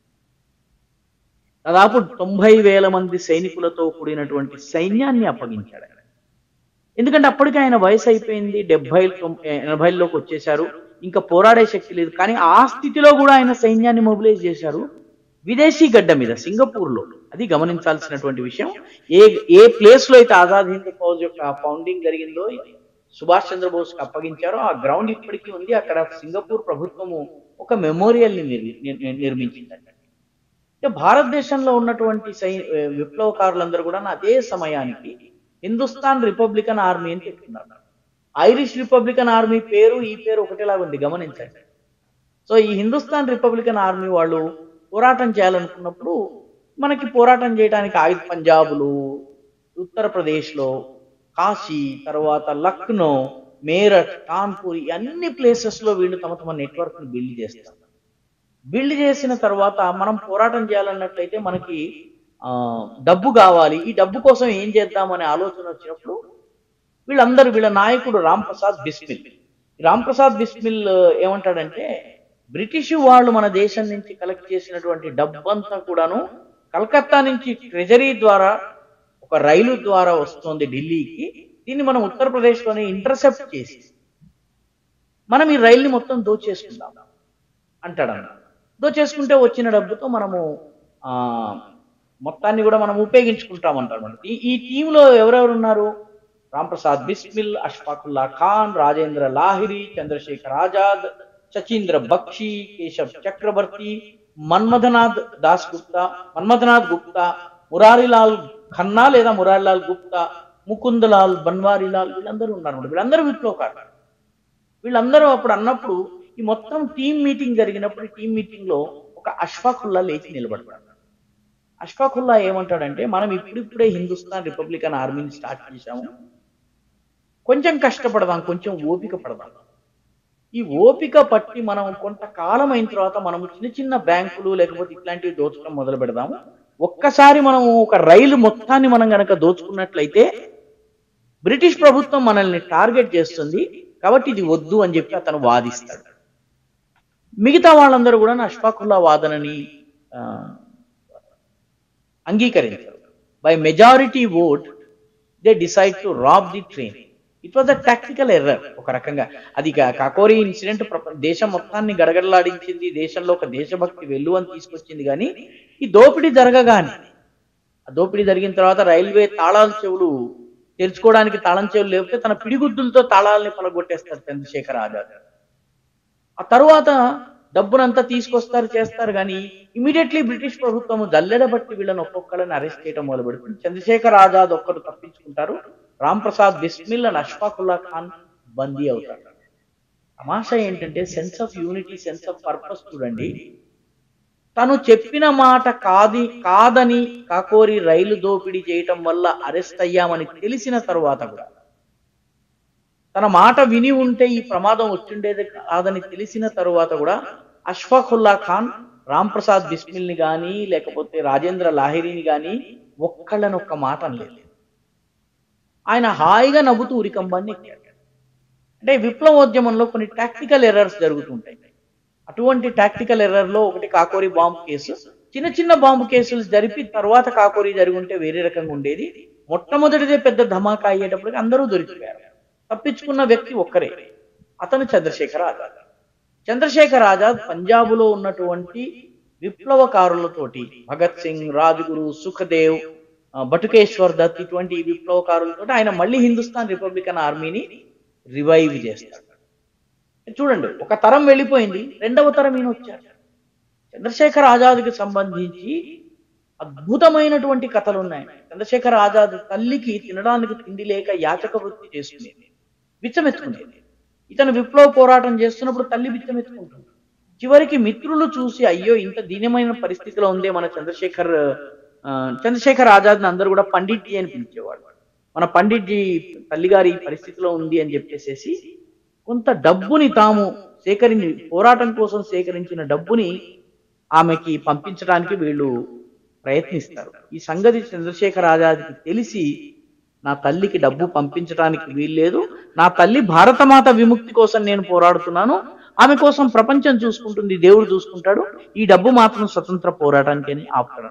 దాదాపు తొంభై వేల మంది సైనికులతో కూడినటువంటి సైన్యాన్ని అప్పగించాడు. ఎందుకంటే అప్పటికి ఆయన వయసు అయిపోయింది, డెబ్బై ఎనభైలోకి వచ్చేశారు, ఇంకా పోరాడే శక్తి లేదు. కానీ ఆ స్థితిలో కూడా ఆయన సైన్యాన్ని మొబిలైజ్ చేశారు విదేశీ గడ్డ మీద, సింగపూర్ లో. అది గమనించాల్సినటువంటి విషయం. ఏ ఏ ప్లేస్ లో అయితే ఆజాద్ హింద్ ఫౌజ్ యొక్క ఫౌండింగ్ జరిగిందో, సుభాష్ చంద్రబోస్ కి అప్పగించారో ఆ గ్రౌండ్ ఇప్పటికీ ఉంది. అక్కడ సింగపూర్ ప్రభుత్వము ఒక మెమోరియల్ ని నిర్మించింది. అంటే భారతదేశంలో ఉన్నటువంటి సై విప్లవకారులందరూ కూడా అదే సమయానికి హిందుస్థాన్ రిపబ్లికన్ ఆర్మీ అని చెప్తున్నారు. ఐరిష్ రిపబ్లికన్ ఆర్మీ పేరు ఈ పేరు ఒకటేలాగా ఉంది, గమనించండి. సో ఈ హిందుస్థాన్ రిపబ్లికన్ ఆర్మీ వాళ్ళు పోరాటం చేయాలనుకున్నప్పుడు మనకి పోరాటం చేయడానికి ఆయుధ పంజాబులు, ఉత్తరప్రదేశ్లో కాశీ, తర్వాత లక్నో, మేరట్, కాన్పూర్ అన్ని ప్లేసెస్లో వీళ్ళు తమ తమ నెట్వర్క్ను బిల్డ్ చేస్తారు. బిల్డ్ చేసిన తర్వాత మనం పోరాటం చేయాలన్నట్లయితే మనకి ఆ డబ్బు కావాలి. ఈ డబ్బు కోసం ఏం చేద్దామనే ఆలోచన వచ్చినప్పుడు వీళ్ళందరూ, వీళ్ళ నాయకుడు రామ్ ప్రసాద్ బిస్మిల్, రామ్ ప్రసాద్ బిస్మిల్ ఏమంటాడంటే, బ్రిటిష్ వాళ్ళు మన దేశం నుంచి కలెక్ట్ చేసినటువంటి డబ్బంతా కూడాను కలకత్తా నుంచి ట్రెజరీ ద్వారా ఒక రైలు ద్వారా వస్తుంది ఢిల్లీకి. దీన్ని మనం ఉత్తరప్రదేశ్లోనే ఇంటర్సెప్ట్ చేసి మనం ఈ రైల్ని మొత్తం దోచేసుకుందాం అంటాడన్న. దోచేసుకుంటే వచ్చిన డబ్బుతో మనము ఆ మొత్తాన్ని కూడా మనం ఉపయోగించుకుంటామంటారు. ఈ ఈ టీంలో ఎవరెవరు ఉన్నారు? రామ్ ప్రసాద్ బిస్మిల్, అష్ఫాకుల్లా ఖాన్, రాజేంద్ర లాహిరి, చంద్రశేఖర్ ఆజాద్, సచీంద్ర బక్షి, కేశవ్ చక్రవర్తి, మన్మథనాథ్ దాస్ గుప్తా, మన్మథనాథ్ గుప్తా, మురారిలాల్ ఖన్నా లేదా మురారిలాల్ గుప్తా, ముకుందలాల్ బన్వారీలాల్, వీళ్ళందరూ ఉన్నారు. వీళ్ళందరూ విప్లవకారులు. వీళ్ళందరూ అప్పుడు అన్నప్పుడు ఈ మొత్తం టీం మీటింగ్ జరిగినప్పుడు టీం మీటింగ్ లో ఒక అష్ఫాకుల్లా లేచి నిలబడతాడు. అష్ఫాకుల్లా ఏమంటాడంటే, మనం ఇప్పుడిప్పుడే హిందుస్థాన్ రిపబ్లికన్ ఆర్మీని స్టార్ట్ చేశాము, కొంచెం కష్టపడదాం, కొంచెం ఓపిక పడదాం. ఈ ఓపిక పట్టి మనం కొంతకాలం అయిన తర్వాత మనం చిన్న చిన్న బ్యాంకులు లేకపోతే ఇట్లాంటివి దోచడం మొదలు పెడదాము. ఒక్కసారి మనం ఒక రైలు మొత్తాన్ని మనం గనక దోచుకున్నట్లయితే బ్రిటిష్ ప్రభుత్వం మనల్ని టార్గెట్ చేస్తుంది, కాబట్టి ఇది వద్దు అని చెప్పి అతను వాదిస్తాడు. మిగతా వాళ్ళందరూ కూడా అష్ఫాకుల్లా వాదనని అంగీకరించారు. By majority vote they decided to rob the train. It was a tactical error ఒక రకంగా. అది కాకోరీ ఇన్సిడెంట్ దేశం మొత్తాన్ని గడగడలాడించింది, దేశంలో ఒక దేశభక్తి వెల్లువని తీసుకొచ్చింది. కానీ ఈ దోపిడీ జరగగానే, ఆ దోపిడీ జరిగిన తర్వాత రైల్వే తాళాల చెవులు తెరుచుకోవడానికి తాళం చెవులు లేకపోతే తన పిడిగుద్దులతో తాళాలని పలగొట్టేస్తారు చంద్రశేఖర్ ఆజాద్. ఆ తరువాత డబ్బునంతా తీసుకొస్తారు, చేస్తారు. కానీ ఇమీడియట్లీ బ్రిటిష్ ప్రభుత్వం జల్లెడ బట్టి వీళ్ళని ఒక్కొక్కళ్ళని అరెస్ట్ చేయడం మొదలు పెడుతుంది. చంద్రశేఖర్ ఆజాద్ ఒక్కరు తప్పించుకుంటారు, రామ్ ప్రసాద్ బిస్మిల్ అండ్ అష్ఫాకుల్లా ఖాన్ బందీ అవుతారు. తమాషా ఏంటంటే sense of unity, sense of purpose చూడండి. తను చెప్పిన మాట కాది కాదని కాకోరి రైలు దోపిడీ చేయటం వల్ల అరెస్ట్ అయ్యామని తెలిసిన తరువాత కూడా, తన మాట విని ఉంటే ఈ ప్రమాదం వచ్చిండేది కాదని తెలిసిన తరువాత కూడా అష్ఫాకుల్లా ఖాన్ రామ్ ప్రసాద్ బిస్మిల్ ని కానీ లేకపోతే రాజేంద్ర లాహిరిని కానీ ఒక్కళ్ళని ఒక్క మాట అనలేదు. ఆయన హాయిగా నవ్వుతూ ఉరికంబాన్ని ఎక్కాడు. అంటే విప్లవోద్యమంలో కొన్ని టాక్టికల్ ఎర్రర్స్ జరుగుతుంటాయి. అటువంటి టాక్టికల్ ఎర్రర్లో ఒకటి కాకోరి బాంబు కేసు. చిన్న చిన్న బాంబు కేసులు జరిపి తర్వాత కాకోరి జరిగి ఉంటే వేరే రకంగా ఉండేది. మొట్టమొదటిదే పెద్ద ధమాకా అయ్యేటప్పటికి అందరూ దొరికిపోయారు. తప్పించుకున్న వ్యక్తి ఒక్కరే, అతను చంద్రశేఖర్ ఆజాద్. చంద్రశేఖర్ ఆజాద్ పంజాబులో ఉన్నటువంటి విప్లవకారులతోటి, భగత్ సింగ్, రాజ్గురు, సుఖదేవ్, బటుకేశ్వర్ దత్, ఇటువంటి విప్లవకారులతో ఆయన మళ్ళీ హిందుస్థాన్ రిపబ్లికన్ ఆర్మీని రివైవ్ చేస్తాడు. చూడండి, ఒక తరం వెళ్ళిపోయింది, రెండవ తరం ఈయన వచ్చారు. చంద్రశేఖర్ ఆజాద్కి సంబంధించి అద్భుతమైనటువంటి కథలు ఉన్నాయి. చంద్రశేఖర్ ఆజాద్ తల్లికి తినడానికి తిండి లేక యాచక వృత్తి చేసుకునేది, బిచ్చమెత్తుకునేది. ఇతను విప్లవ పోరాటం చేస్తున్నప్పుడు తల్లి బిచ్చమెత్తుకుంటుంది. చివరికి మిత్రులు చూసి అయ్యో ఇంత దీనమైన పరిస్థితిలో ఉందే మన చంద్రశేఖర్ ఆ, చంద్రశేఖర్ ఆజాద్ని అందరూ కూడా పండిట్జీ అని పిలిచేవాడు. మన పండిట్జీ తల్లిగారి ఈ పరిస్థితిలో ఉంది అని చెప్పేసేసి కొంత డబ్బుని తాము సేకరించి పోరాటం కోసం సేకరించిన డబ్బుని ఆమెకి పంపించడానికి వీళ్ళు ప్రయత్నిస్తారు. ఈ సంగతి చంద్రశేఖర్ ఆజాద్కి తెలిసి నా తల్లికి డబ్బు పంపించడానికి వీల్లేదు, నా తల్లి భారతమాత విముక్తి కోసం నేను పోరాడుతున్నాను, ఆమె కోసం ప్రపంచం చూసుకుంటుంది, దేవుడు చూసుకుంటాడు, ఈ డబ్బు మాత్రం స్వతంత్ర పోరాటానికి అని ఆపుతాడు.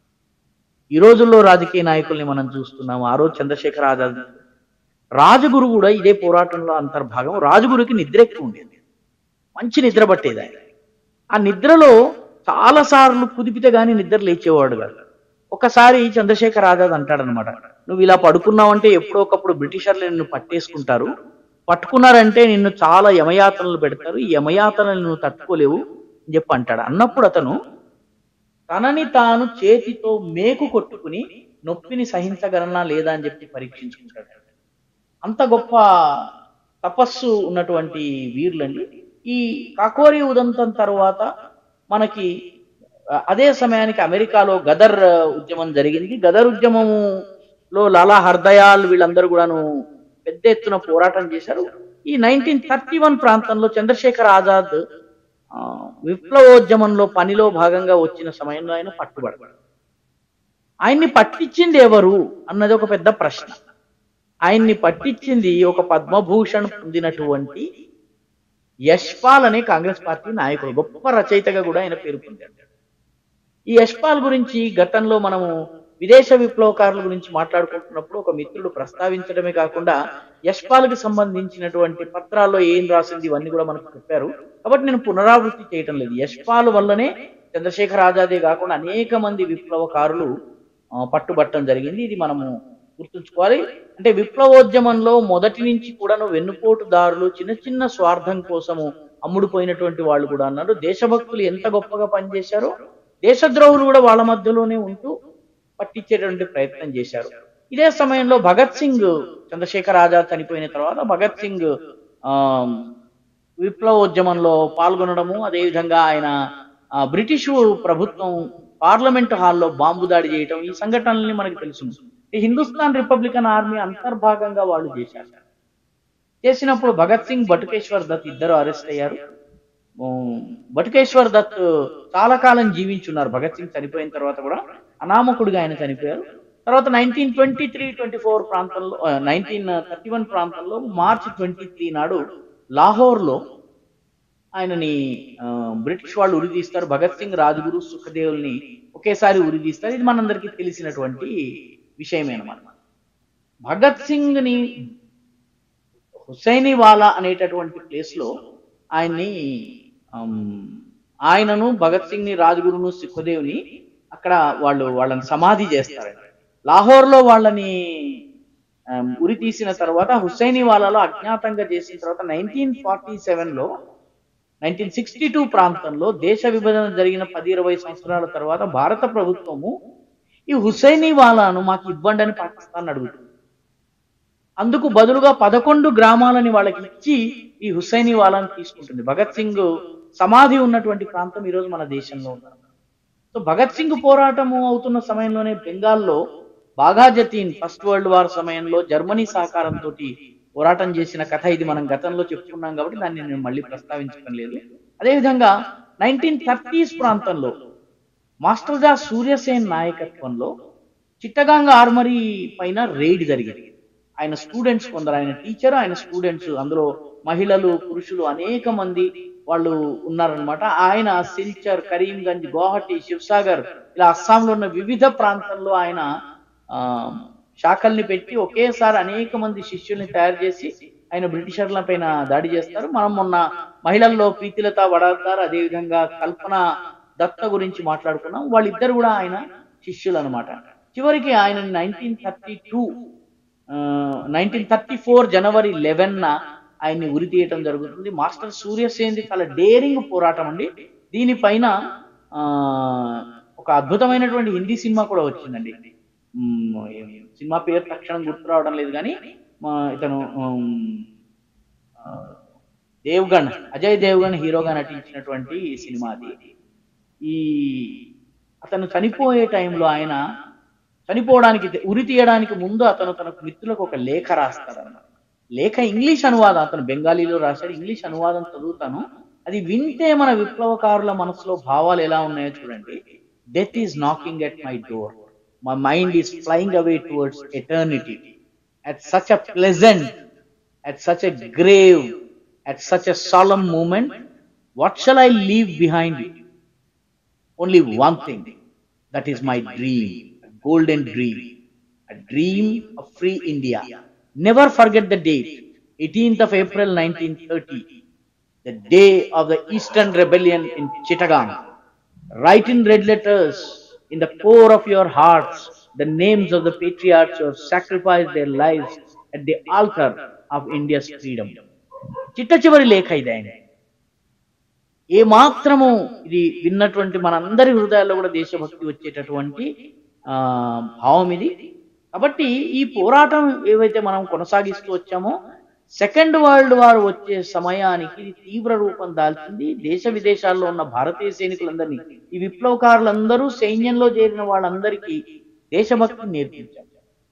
ఈ రోజుల్లో రాజకీయ నాయకుల్ని మనం చూస్తున్నాము. ఆ రోజు చంద్రశేఖర్ ఆజాద్ రాజగురు కూడా ఇదే పోరాటంలో అంతర్భాగం. రాజగురుకి నిద్ర ఎక్కువ ఉండేది, మంచి నిద్ర పట్టేది ఆయన. ఆ నిద్రలో చాలా సార్లు కుదిపితే గానీ నిద్ర లేచేవాడు కాదు. ఒకసారి చంద్రశేఖర్ ఆజాద్ అంటాడనమాట, నువ్వు ఇలా పడుకున్నావంటే ఎప్పుడో ఒకప్పుడు బ్రిటిషర్లు నిన్ను పట్టేసుకుంటారు, పట్టుకున్నారంటే నిన్ను చాలా యమయాతనలు పెడతారు, ఈ యమయాతనలు నువ్వు తట్టుకోలేవు అని చెప్పి అంటాడు. అన్నప్పుడు అతను తనని తాను చేతితో మేకు కొట్టుకుని నొప్పిని సహించగలనా లేదా అని చెప్పి పరీక్షించుకుంటాడు. అంత గొప్ప తపస్సు ఉన్నటువంటి వీరులండి. ఈ కాకోరి ఉదంతం తర్వాత మనకి అదే సమయానికి అమెరికాలో గదర్ ఉద్యమం జరిగింది. గదర్ ఉద్యమములో లాలా హర్దయాల్ వీళ్ళందరూ కూడాను పెద్ద ఎత్తున పోరాటం చేశారు. ఈ నైన్టీన్ థర్టీ వన్ ప్రాంతంలో చంద్రశేఖర్ ఆజాద్ విప్లవోద్యమంలో పనిలో భాగంగా వచ్చిన సమయంలో ఆయన పట్టుబడతాడు. ఆయన్ని పట్టించింది ఎవరు అన్నది ఒక పెద్ద ప్రశ్న. ఆయన్ని పట్టించింది ఒక పద్మభూషణ్ పొందినటువంటి యశ్పాల్ అనే కాంగ్రెస్ పార్టీ నాయకుడు, గొప్ప రచయితగా కూడా ఆయన పేరు పొందాడు. ఈ యశ్పాల్ గురించి గతంలో మనము విదేశ విప్లవకారుల గురించి మాట్లాడుకుంటున్నప్పుడు ఒక మిత్రుడు ప్రస్తావించడమే కాకుండా యశ్పాల్కి సంబంధించినటువంటి పత్రాల్లో ఏం రాసింది ఇవన్నీ కూడా మనకు చెప్పారు. కాబట్టి నేను పునరావృత్తి చేయటం లేదు. యశ్పాల్ వల్లనే చంద్రశేఖర్ ఆజాదే కాకుండా అనేక మంది విప్లవకారులు పట్టుబట్టడం జరిగింది. ఇది మనము గుర్తుంచుకోవాలి. అంటే విప్లవోద్యమంలో మొదటి నుంచి కూడాను వెన్నుపోటుదారులు, చిన్న చిన్న స్వార్థం కోసము అమ్ముడుపోయినటువంటి వాళ్ళు కూడా అన్నారు. దేశభక్తులు ఎంత గొప్పగా పనిచేశారో దేశద్రోహులు కూడా వాళ్ళ మధ్యలోనే ఉంటూ పట్టించేటువంటి ప్రయత్నం చేశారు. ఇదే సమయంలో భగత్ సింగ్, చంద్రశేఖర్ ఆజాద్ చనిపోయిన తర్వాత భగత్ సింగ్ ఆ విప్లవోద్యమంలో పాల్గొనడము, అదేవిధంగా ఆయన బ్రిటిష్ ప్రభుత్వం పార్లమెంట్ హాల్లో బాంబు దాడి చేయటం, ఈ సంఘటనల్ని మనకు తెలుసు. హిందుస్థాన్ రిపబ్లికన్ ఆర్మీ అంతర్భాగంగా వాళ్ళు చేశారు. చేసినప్పుడు భగత్ సింగ్, బటుకేశ్వర్ దత్ ఇద్దరు అరెస్ట్ అయ్యారు. బటుకేశ్వర్ దత్ చాలా కాలం జీవించున్నారు. భగత్ సింగ్ చనిపోయిన తర్వాత కూడా అనామకుడిగా ఆయన చనిపోయారు. తర్వాత nineteen twenty three twenty four ప్రాంతంలో నైన్టీన్ థర్టీ వన్ ప్రాంతంలో మార్చి ట్వంటీ త్రీ నాడు లాహోర్లో ఆయనని బ్రిటిష్ వాళ్ళు ఉరిదీస్తారు. భగత్ సింగ్, రాజ్గురు, సుఖదేవుల్ని ఒకేసారి ఉరిదీస్తారు. ఇది మనందరికీ తెలిసినటువంటి విషయమే అన్నమాట. భగత్ సింగ్ ని హుసైనీవాలా అనేటటువంటి ప్లేస్ లో ఆయన్ని ఆయనను భగత్ సింగ్ ని, రాజ్గురును, సుఖదేవ్ని అక్కడ వాళ్ళు వాళ్ళని సమాధి చేస్తారు. లాహోర్ లో వాళ్ళని ఉరి తీసిన తర్వాత హుసైనీవాలాలో అజ్ఞాతంగా చేసిన తర్వాత నైన్టీన్ ఫార్టీ సెవెన్ లో నైన్టీన్ సిక్స్టీ టూ ప్రాంతంలో దేశ విభజన జరిగిన పది ఇరవై సంవత్సరాల తర్వాత భారత ప్రభుత్వము ఈ హుసైనీవాలాను మాకు ఇవ్వండి అని పాకిస్తాన్ అడుగుతుంది. అందుకు బదులుగా పదకొండు గ్రామాలని వాళ్ళకి ఇచ్చి ఈ హుసైనీవాలాను తీసుకుంటుంది. భగత్ సింగ్ సమాధి ఉన్నటువంటి ప్రాంతం ఈరోజు మన దేశంలో ఉన్నారు. సో భగత్ సింగ్ పోరాటము అవుతున్న సమయంలోనే బెంగాల్లో బాఘాజతీన్ ఫస్ట్ వరల్డ్ వార్ సమయంలో జర్మనీ సహకారంతో పోరాటం చేసిన కథ ఇది మనం గతంలో చెప్పుకున్నాం కాబట్టి దాన్ని నేను మళ్ళీ ప్రస్తావించడం లేదు. అదేవిధంగా నైన్టీన్ థర్టీస్ ప్రాంతంలో మాస్టర్ జా సూర్యసేన్ నాయకత్వంలో చిట్టగాంగ్ ఆర్మరీ పైన రైడ్ జరిగింది. ఆయన స్టూడెంట్స్ కొందరు, ఆయన టీచర్, ఆయన స్టూడెంట్స్, అందులో మహిళలు, పురుషులు అనేక మంది వాళ్ళు ఉన్నారనమాట. ఆయన సిల్చర్, కరీంగంజ్, గౌహటి, శివసాగర్ ఇలా అస్సాంలో ఉన్న వివిధ ప్రాంతాల్లో ఆయన ఆ శాఖల్ని పెట్టి ఒకేసారి అనేక మంది శిష్యుల్ని తయారు చేసి ఆయన బ్రిటిషర్ల పైన దాడి చేస్తారు. మనం మొన్న మహిళల్లో ప్రీతిలత వడాదార్, అదేవిధంగా కల్పన దత్త గురించి మాట్లాడుకున్నాం. వాళ్ళిద్దరు కూడా ఆయన శిష్యులు అనమాట. చివరికి ఆయన nineteen thirty two nineteen thirty four January eleven ఆయన్ని ఉరి తీయటం జరుగుతుంది. మాస్టర్ సూర్యసేన్ది చాలా డేరింగ్ పోరాటం అండి. దీనిపైన ఆ ఒక ఒక అద్భుతమైనటువంటి హిందీ సినిమా కూడా వచ్చిందండి. సినిమా పేరు తక్షణం గుర్తు రావడం లేదు కానీ ఇతను దేవ్గణ్ అజయ్ దేవ్గణ్ హీరోగా నటించినటువంటి సినిమా అది. ఈ అతను చనిపోయే టైంలో ఆయన చనిపోవడానికి ఉరి తీయడానికి ముందు అతను తన మిత్రులకు ఒక లేఖ రాస్తాడన్నమాట. లేఖ ఇంగ్లీష్ అనువాదం, అతను బెంగాలీలో రాశాడు, ఇంగ్లీష్ అనువాదం చదువుతాను. అది వింటే మన విప్లవకారుల మనసులో భావాలు ఎలా ఉన్నాయో చూడండి. Death is knocking at my door, my mind is flying away towards eternity, at such a pleasant, at such a grave, at such a solemn moment, what shall I leave behind me? Only one thing, that is my dream, a golden dream, a dream of free India. Never forget the date, eighteenth of April nineteen thirty, the day of the Eastern Rebellion in Chittagong. Write in red letters in the core of your hearts the names of the patriots who have sacrificed their lives at the altar of India's freedom. చిట్ట చివరి లేఖ ఇది. ఆయన ఏ మాత్రము ఇది విన్నటువంటి మనందరి హృదయాల్లో కూడా దేశభక్తి వచ్చేటటువంటి ఆ భావం ఇది. కాబట్టి ఈ పోరాటం ఏవైతే మనం కొనసాగిస్తూ వచ్చామో సెకండ్ వరల్డ్ వార్ వచ్చే సమయానికి ఇది తీవ్ర రూపం దాల్చింది. దేశ విదేశాల్లో ఉన్న భారతీయ సైనికులందరినీ, ఈ విప్లవకారులందరూ సైన్యంలో చేరిన వాళ్ళందరికీ దేశభక్తిని నేర్పించారు.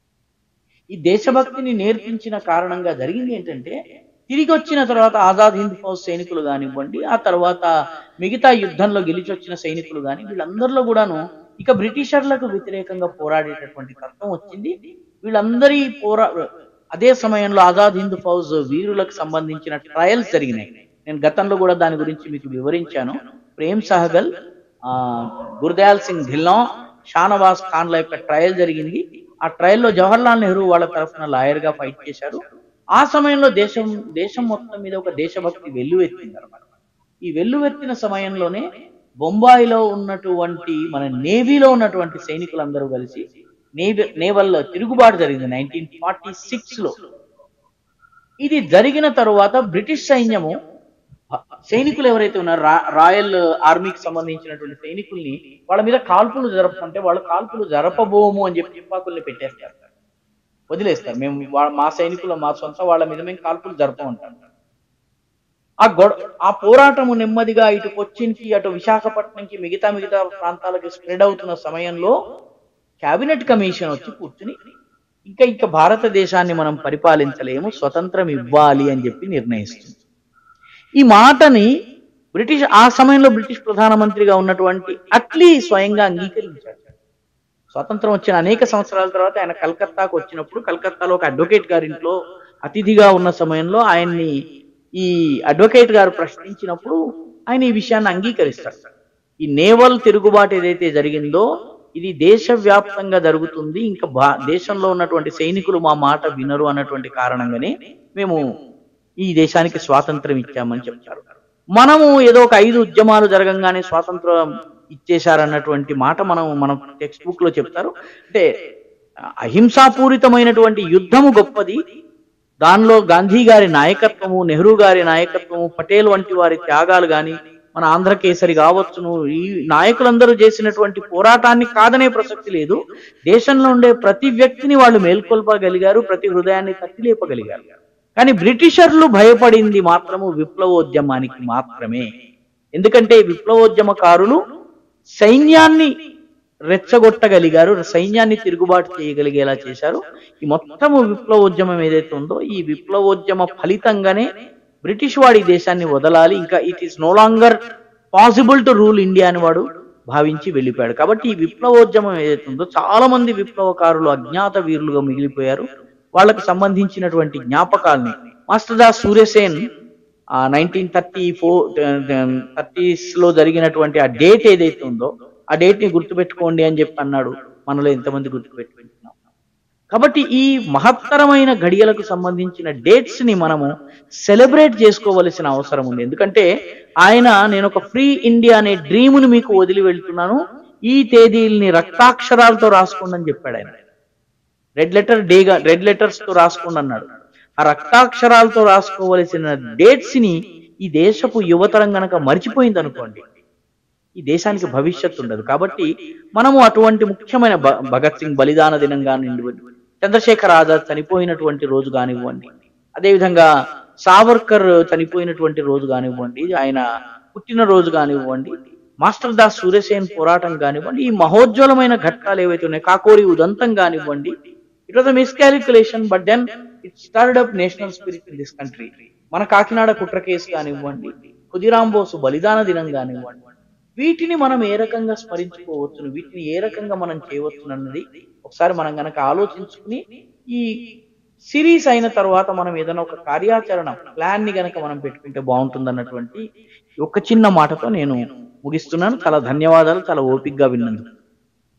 ఈ దేశభక్తిని నేర్పించిన కారణంగా జరిగింది ఏంటంటే, తిరిగి వచ్చిన తర్వాత ఆజాద్ హింద్ ఫౌజ్ సైనికులు కానివ్వండి, ఆ తర్వాత మిగతా యుద్ధంలో గెలిచొచ్చిన సైనికులు కానీ, వీళ్ళందరిలో కూడాను ఇక బ్రిటిషర్లకు వ్యతిరేకంగా పోరాడేటటువంటి తత్వం వచ్చింది. వీళ్ళందరి పోరా అదే సమయంలో ఆజాద్ హింద్ ఫౌజ్ వీరులకు సంబంధించిన ట్రయల్స్ జరిగినాయి. నేను గతంలో కూడా దాని గురించి మీకు వివరించాను. ప్రేమ్ సహగల్, ఆ గుర్దయాల్ సింగ్ ధిల్లాం, షానవాజ్ ఖాన్ల యొక్క ట్రయల్ జరిగింది. ఆ ట్రయల్లో జవహర్లాల్ నెహ్రూ వాళ్ళ తరఫున లాయర్ గా ఫైట్ చేశారు. ఆ సమయంలో దేశం దేశం మొత్తం మీద ఒక దేశభక్తి వెల్లువెత్తింది అనమాట. ఈ వెల్లువెత్తిన సమయంలోనే బొంబాయిలో ఉన్నటువంటి మన నేవీలో ఉన్నటువంటి సైనికులందరూ కలిసి నేవీ నేవల్ తిరుగుబాటు జరిగింది నైన్టీన్ ఫార్టీ సిక్స్ లో. ఇది జరిగిన తరువాత బ్రిటిష్ సైన్యము సైనికులు ఎవరైతే ఉన్నారో రాయల్ ఆర్మీకి సంబంధించినటువంటి సైనికుల్ని వాళ్ళ మీద కాల్పులు జరపకుంటే వాళ్ళు కాల్పులు జరపబోము అని చెప్పి తుపాకుల్ని పెట్టేస్తారు, వదిలేస్తారు. మేము మా సైనికులు మా సొంత వాళ్ళ మీద మేము కాల్పులు జరపమంటాం. ఆ గొడ ఆ పోరాటము నెమ్మదిగా ఇటు కొచ్చిన్కి, అటు విశాఖపట్నంకి, మిగతా మిగతా ప్రాంతాలకి స్ప్రెడ్ అవుతున్న సమయంలో క్యాబినెట్ కమిషన్ వచ్చి కూర్చుని ఇంకా ఇంకా భారతదేశాన్ని మనం పరిపాలించలేము, స్వతంత్రం ఇవ్వాలి అని చెప్పి నిర్ణయిస్తుంది. ఈ మాటని బ్రిటిష్ ఆ సమయంలో బ్రిటిష్ ప్రధానమంత్రిగా ఉన్నటువంటి అట్లీ స్వయంగా అంగీకరించాడు. స్వాతంత్రం వచ్చిన అనేక సంవత్సరాల తర్వాత ఆయన కలకత్తాకు వచ్చినప్పుడు, కలకత్తాలో ఒక అడ్వకేట్ గారింట్లో అతిథిగా ఉన్న సమయంలో ఆయన్ని ఈ అడ్వకేట్ గారు ప్రశ్నించినప్పుడు ఆయన ఈ విషయాన్ని అంగీకరిస్తాడు. ఈ నేవల్ తిరుగుబాటు ఏదైతే జరిగిందో ఇది దేశవ్యాప్తంగా జరుగుతుంది, ఇంకా దేశంలో ఉన్నటువంటి సైనికులు మా మాట వినరు అన్నటువంటి కారణంగానే మేము ఈ దేశానికి స్వాతంత్రం ఇచ్చామని చెప్తారు. మనము ఏదో ఒక ఐదు ఉద్యమాలు జరగంగానే స్వాతంత్రం ఇచ్చేశారన్నటువంటి మాట మనం మనం టెక్స్ట్ బుక్ లో చెప్తారు. అంటే అహింసాపూరితమైనటువంటి యుద్ధము గొప్పది, దానిలో గాంధీ గారి నాయకత్వము, నెహ్రూ గారి నాయకత్వము, పటేల్ వంటి వారి త్యాగాలు కానీ, మన ఆంధ్రకేసరి కావచ్చును, ఈ నాయకులందరూ చేసినటువంటి పోరాటాన్ని కాదనే ప్రసక్తి లేదు. దేశంలో ఉండే ప్రతి వ్యక్తిని వాళ్ళు మేల్కొల్పగలిగారు, ప్రతి హృదయాన్ని తట్టిలేపగలిగారు. కానీ బ్రిటిషర్లు భయపడింది మాత్రము విప్లవోద్యమానికి మాత్రమే. ఎందుకంటే విప్లవోద్యమకారులు సైన్యాన్ని రెచ్చగొట్టగలిగారు, సైన్యాన్ని తిరుగుబాటు చేయగలిగేలా చేశారు. ఈ మొత్తము విప్లవోద్యమం ఏదైతే ఉందో ఈ విప్లవోద్యమ ఫలితంగానే బ్రిటిష్ వాడి దేశాన్ని వదలాలి, ఇంకా it is no longer possible to rule India అని వాడు భావించి వెళ్ళిపోయాడు. కాబట్టి ఈ విప్లవోద్యమం ఏదైతే ఉందో చాలా మంది విప్లవకారులు అజ్ఞాత వీరులుగా మిగిలిపోయారు. వాళ్ళకు సంబంధించినటువంటి జ్ఞాపకాల్ని మాస్టర్ దాస్ సూర్యసేన్ ఆ నైన్టీన్ థర్టీ ఫోర్ థర్టీస్ లో జరిగినటువంటి ఆ డేట్ ఏదైతే ఉందో ఆ డేట్ ని గుర్తుపెట్టుకోండి అని చెప్పి అన్నాడు. మనలో ఎంతమంది గుర్తుపెట్టుకుంటున్నాం? కాబట్టి ఈ మహత్తరమైన ఘడియలకు సంబంధించిన డేట్స్ ని మనము సెలబ్రేట్ చేసుకోవలసిన అవసరం ఉంది. ఎందుకంటే ఆయన నేను ఒక ఫ్రీ ఇండియా అనే డ్రీమును మీకు వదిలి వెళ్తున్నాను, ఈ తేదీల్ని రక్తాక్షరాలతో రాసుకోండి అని చెప్పాడు ఆయన. రెడ్ లెటర్ డేగా రెడ్ లెటర్స్ తో రాసుకోండి అన్నాడు. ఆ రక్తాక్షరాలతో రాసుకోవలసిన డేట్స్ ని ఈ దేశపు యువతరం గనక మర్చిపోయింది అనుకోండి, ఈ దేశానికి భవిష్యత్తు ఉండదు. కాబట్టి మనము అటువంటి ముఖ్యమైన భ భగత్ సింగ్ బలిదాన దినం కానివ్వండి, చంద్రశేఖర్ ఆజాద్ చనిపోయినటువంటి రోజు కానివ్వండి, అదేవిధంగా సావర్కర్ చనిపోయినటువంటి రోజు కానివ్వండి, ఆయన పుట్టినరోజు కానివ్వండి, మాస్టర్ దాస్ సూర్యసేన్ పోరాటం కానివ్వండి, ఈ మహోజ్వలమైన ఘట్టాలు ఏవైతే ఉన్నాయి, కాకోరి ఉదంతం కానివ్వండి, it was a miscalculation but then it started up national spirit in this country. మన కాకినాడ కుట్ర కేసు కానివ్వండి, ఖుదీరాం బోసు బలిదాన దినం కానివ్వండి, వీటిని మనం ఏ రకంగా స్మరించుకోవచ్చును, వీటిని ఏ రకంగా మనం చేయవచ్చు అన్నది ఒకసారి మనం గనక ఆలోచించుకుని ఈ సిరీస్ అయిన తర్వాత మనం ఏదైనా ఒక కార్యాచరణ ప్లాన్ ని గనక మనం పెట్టుకుంటే బాగుంటుంది అన్నటువంటి ఒక చిన్న మాటతో నేను ముగిస్తున్నాను. చాలా ధన్యవాదాలు, చాలా ఓపికగా విన్నందుకు.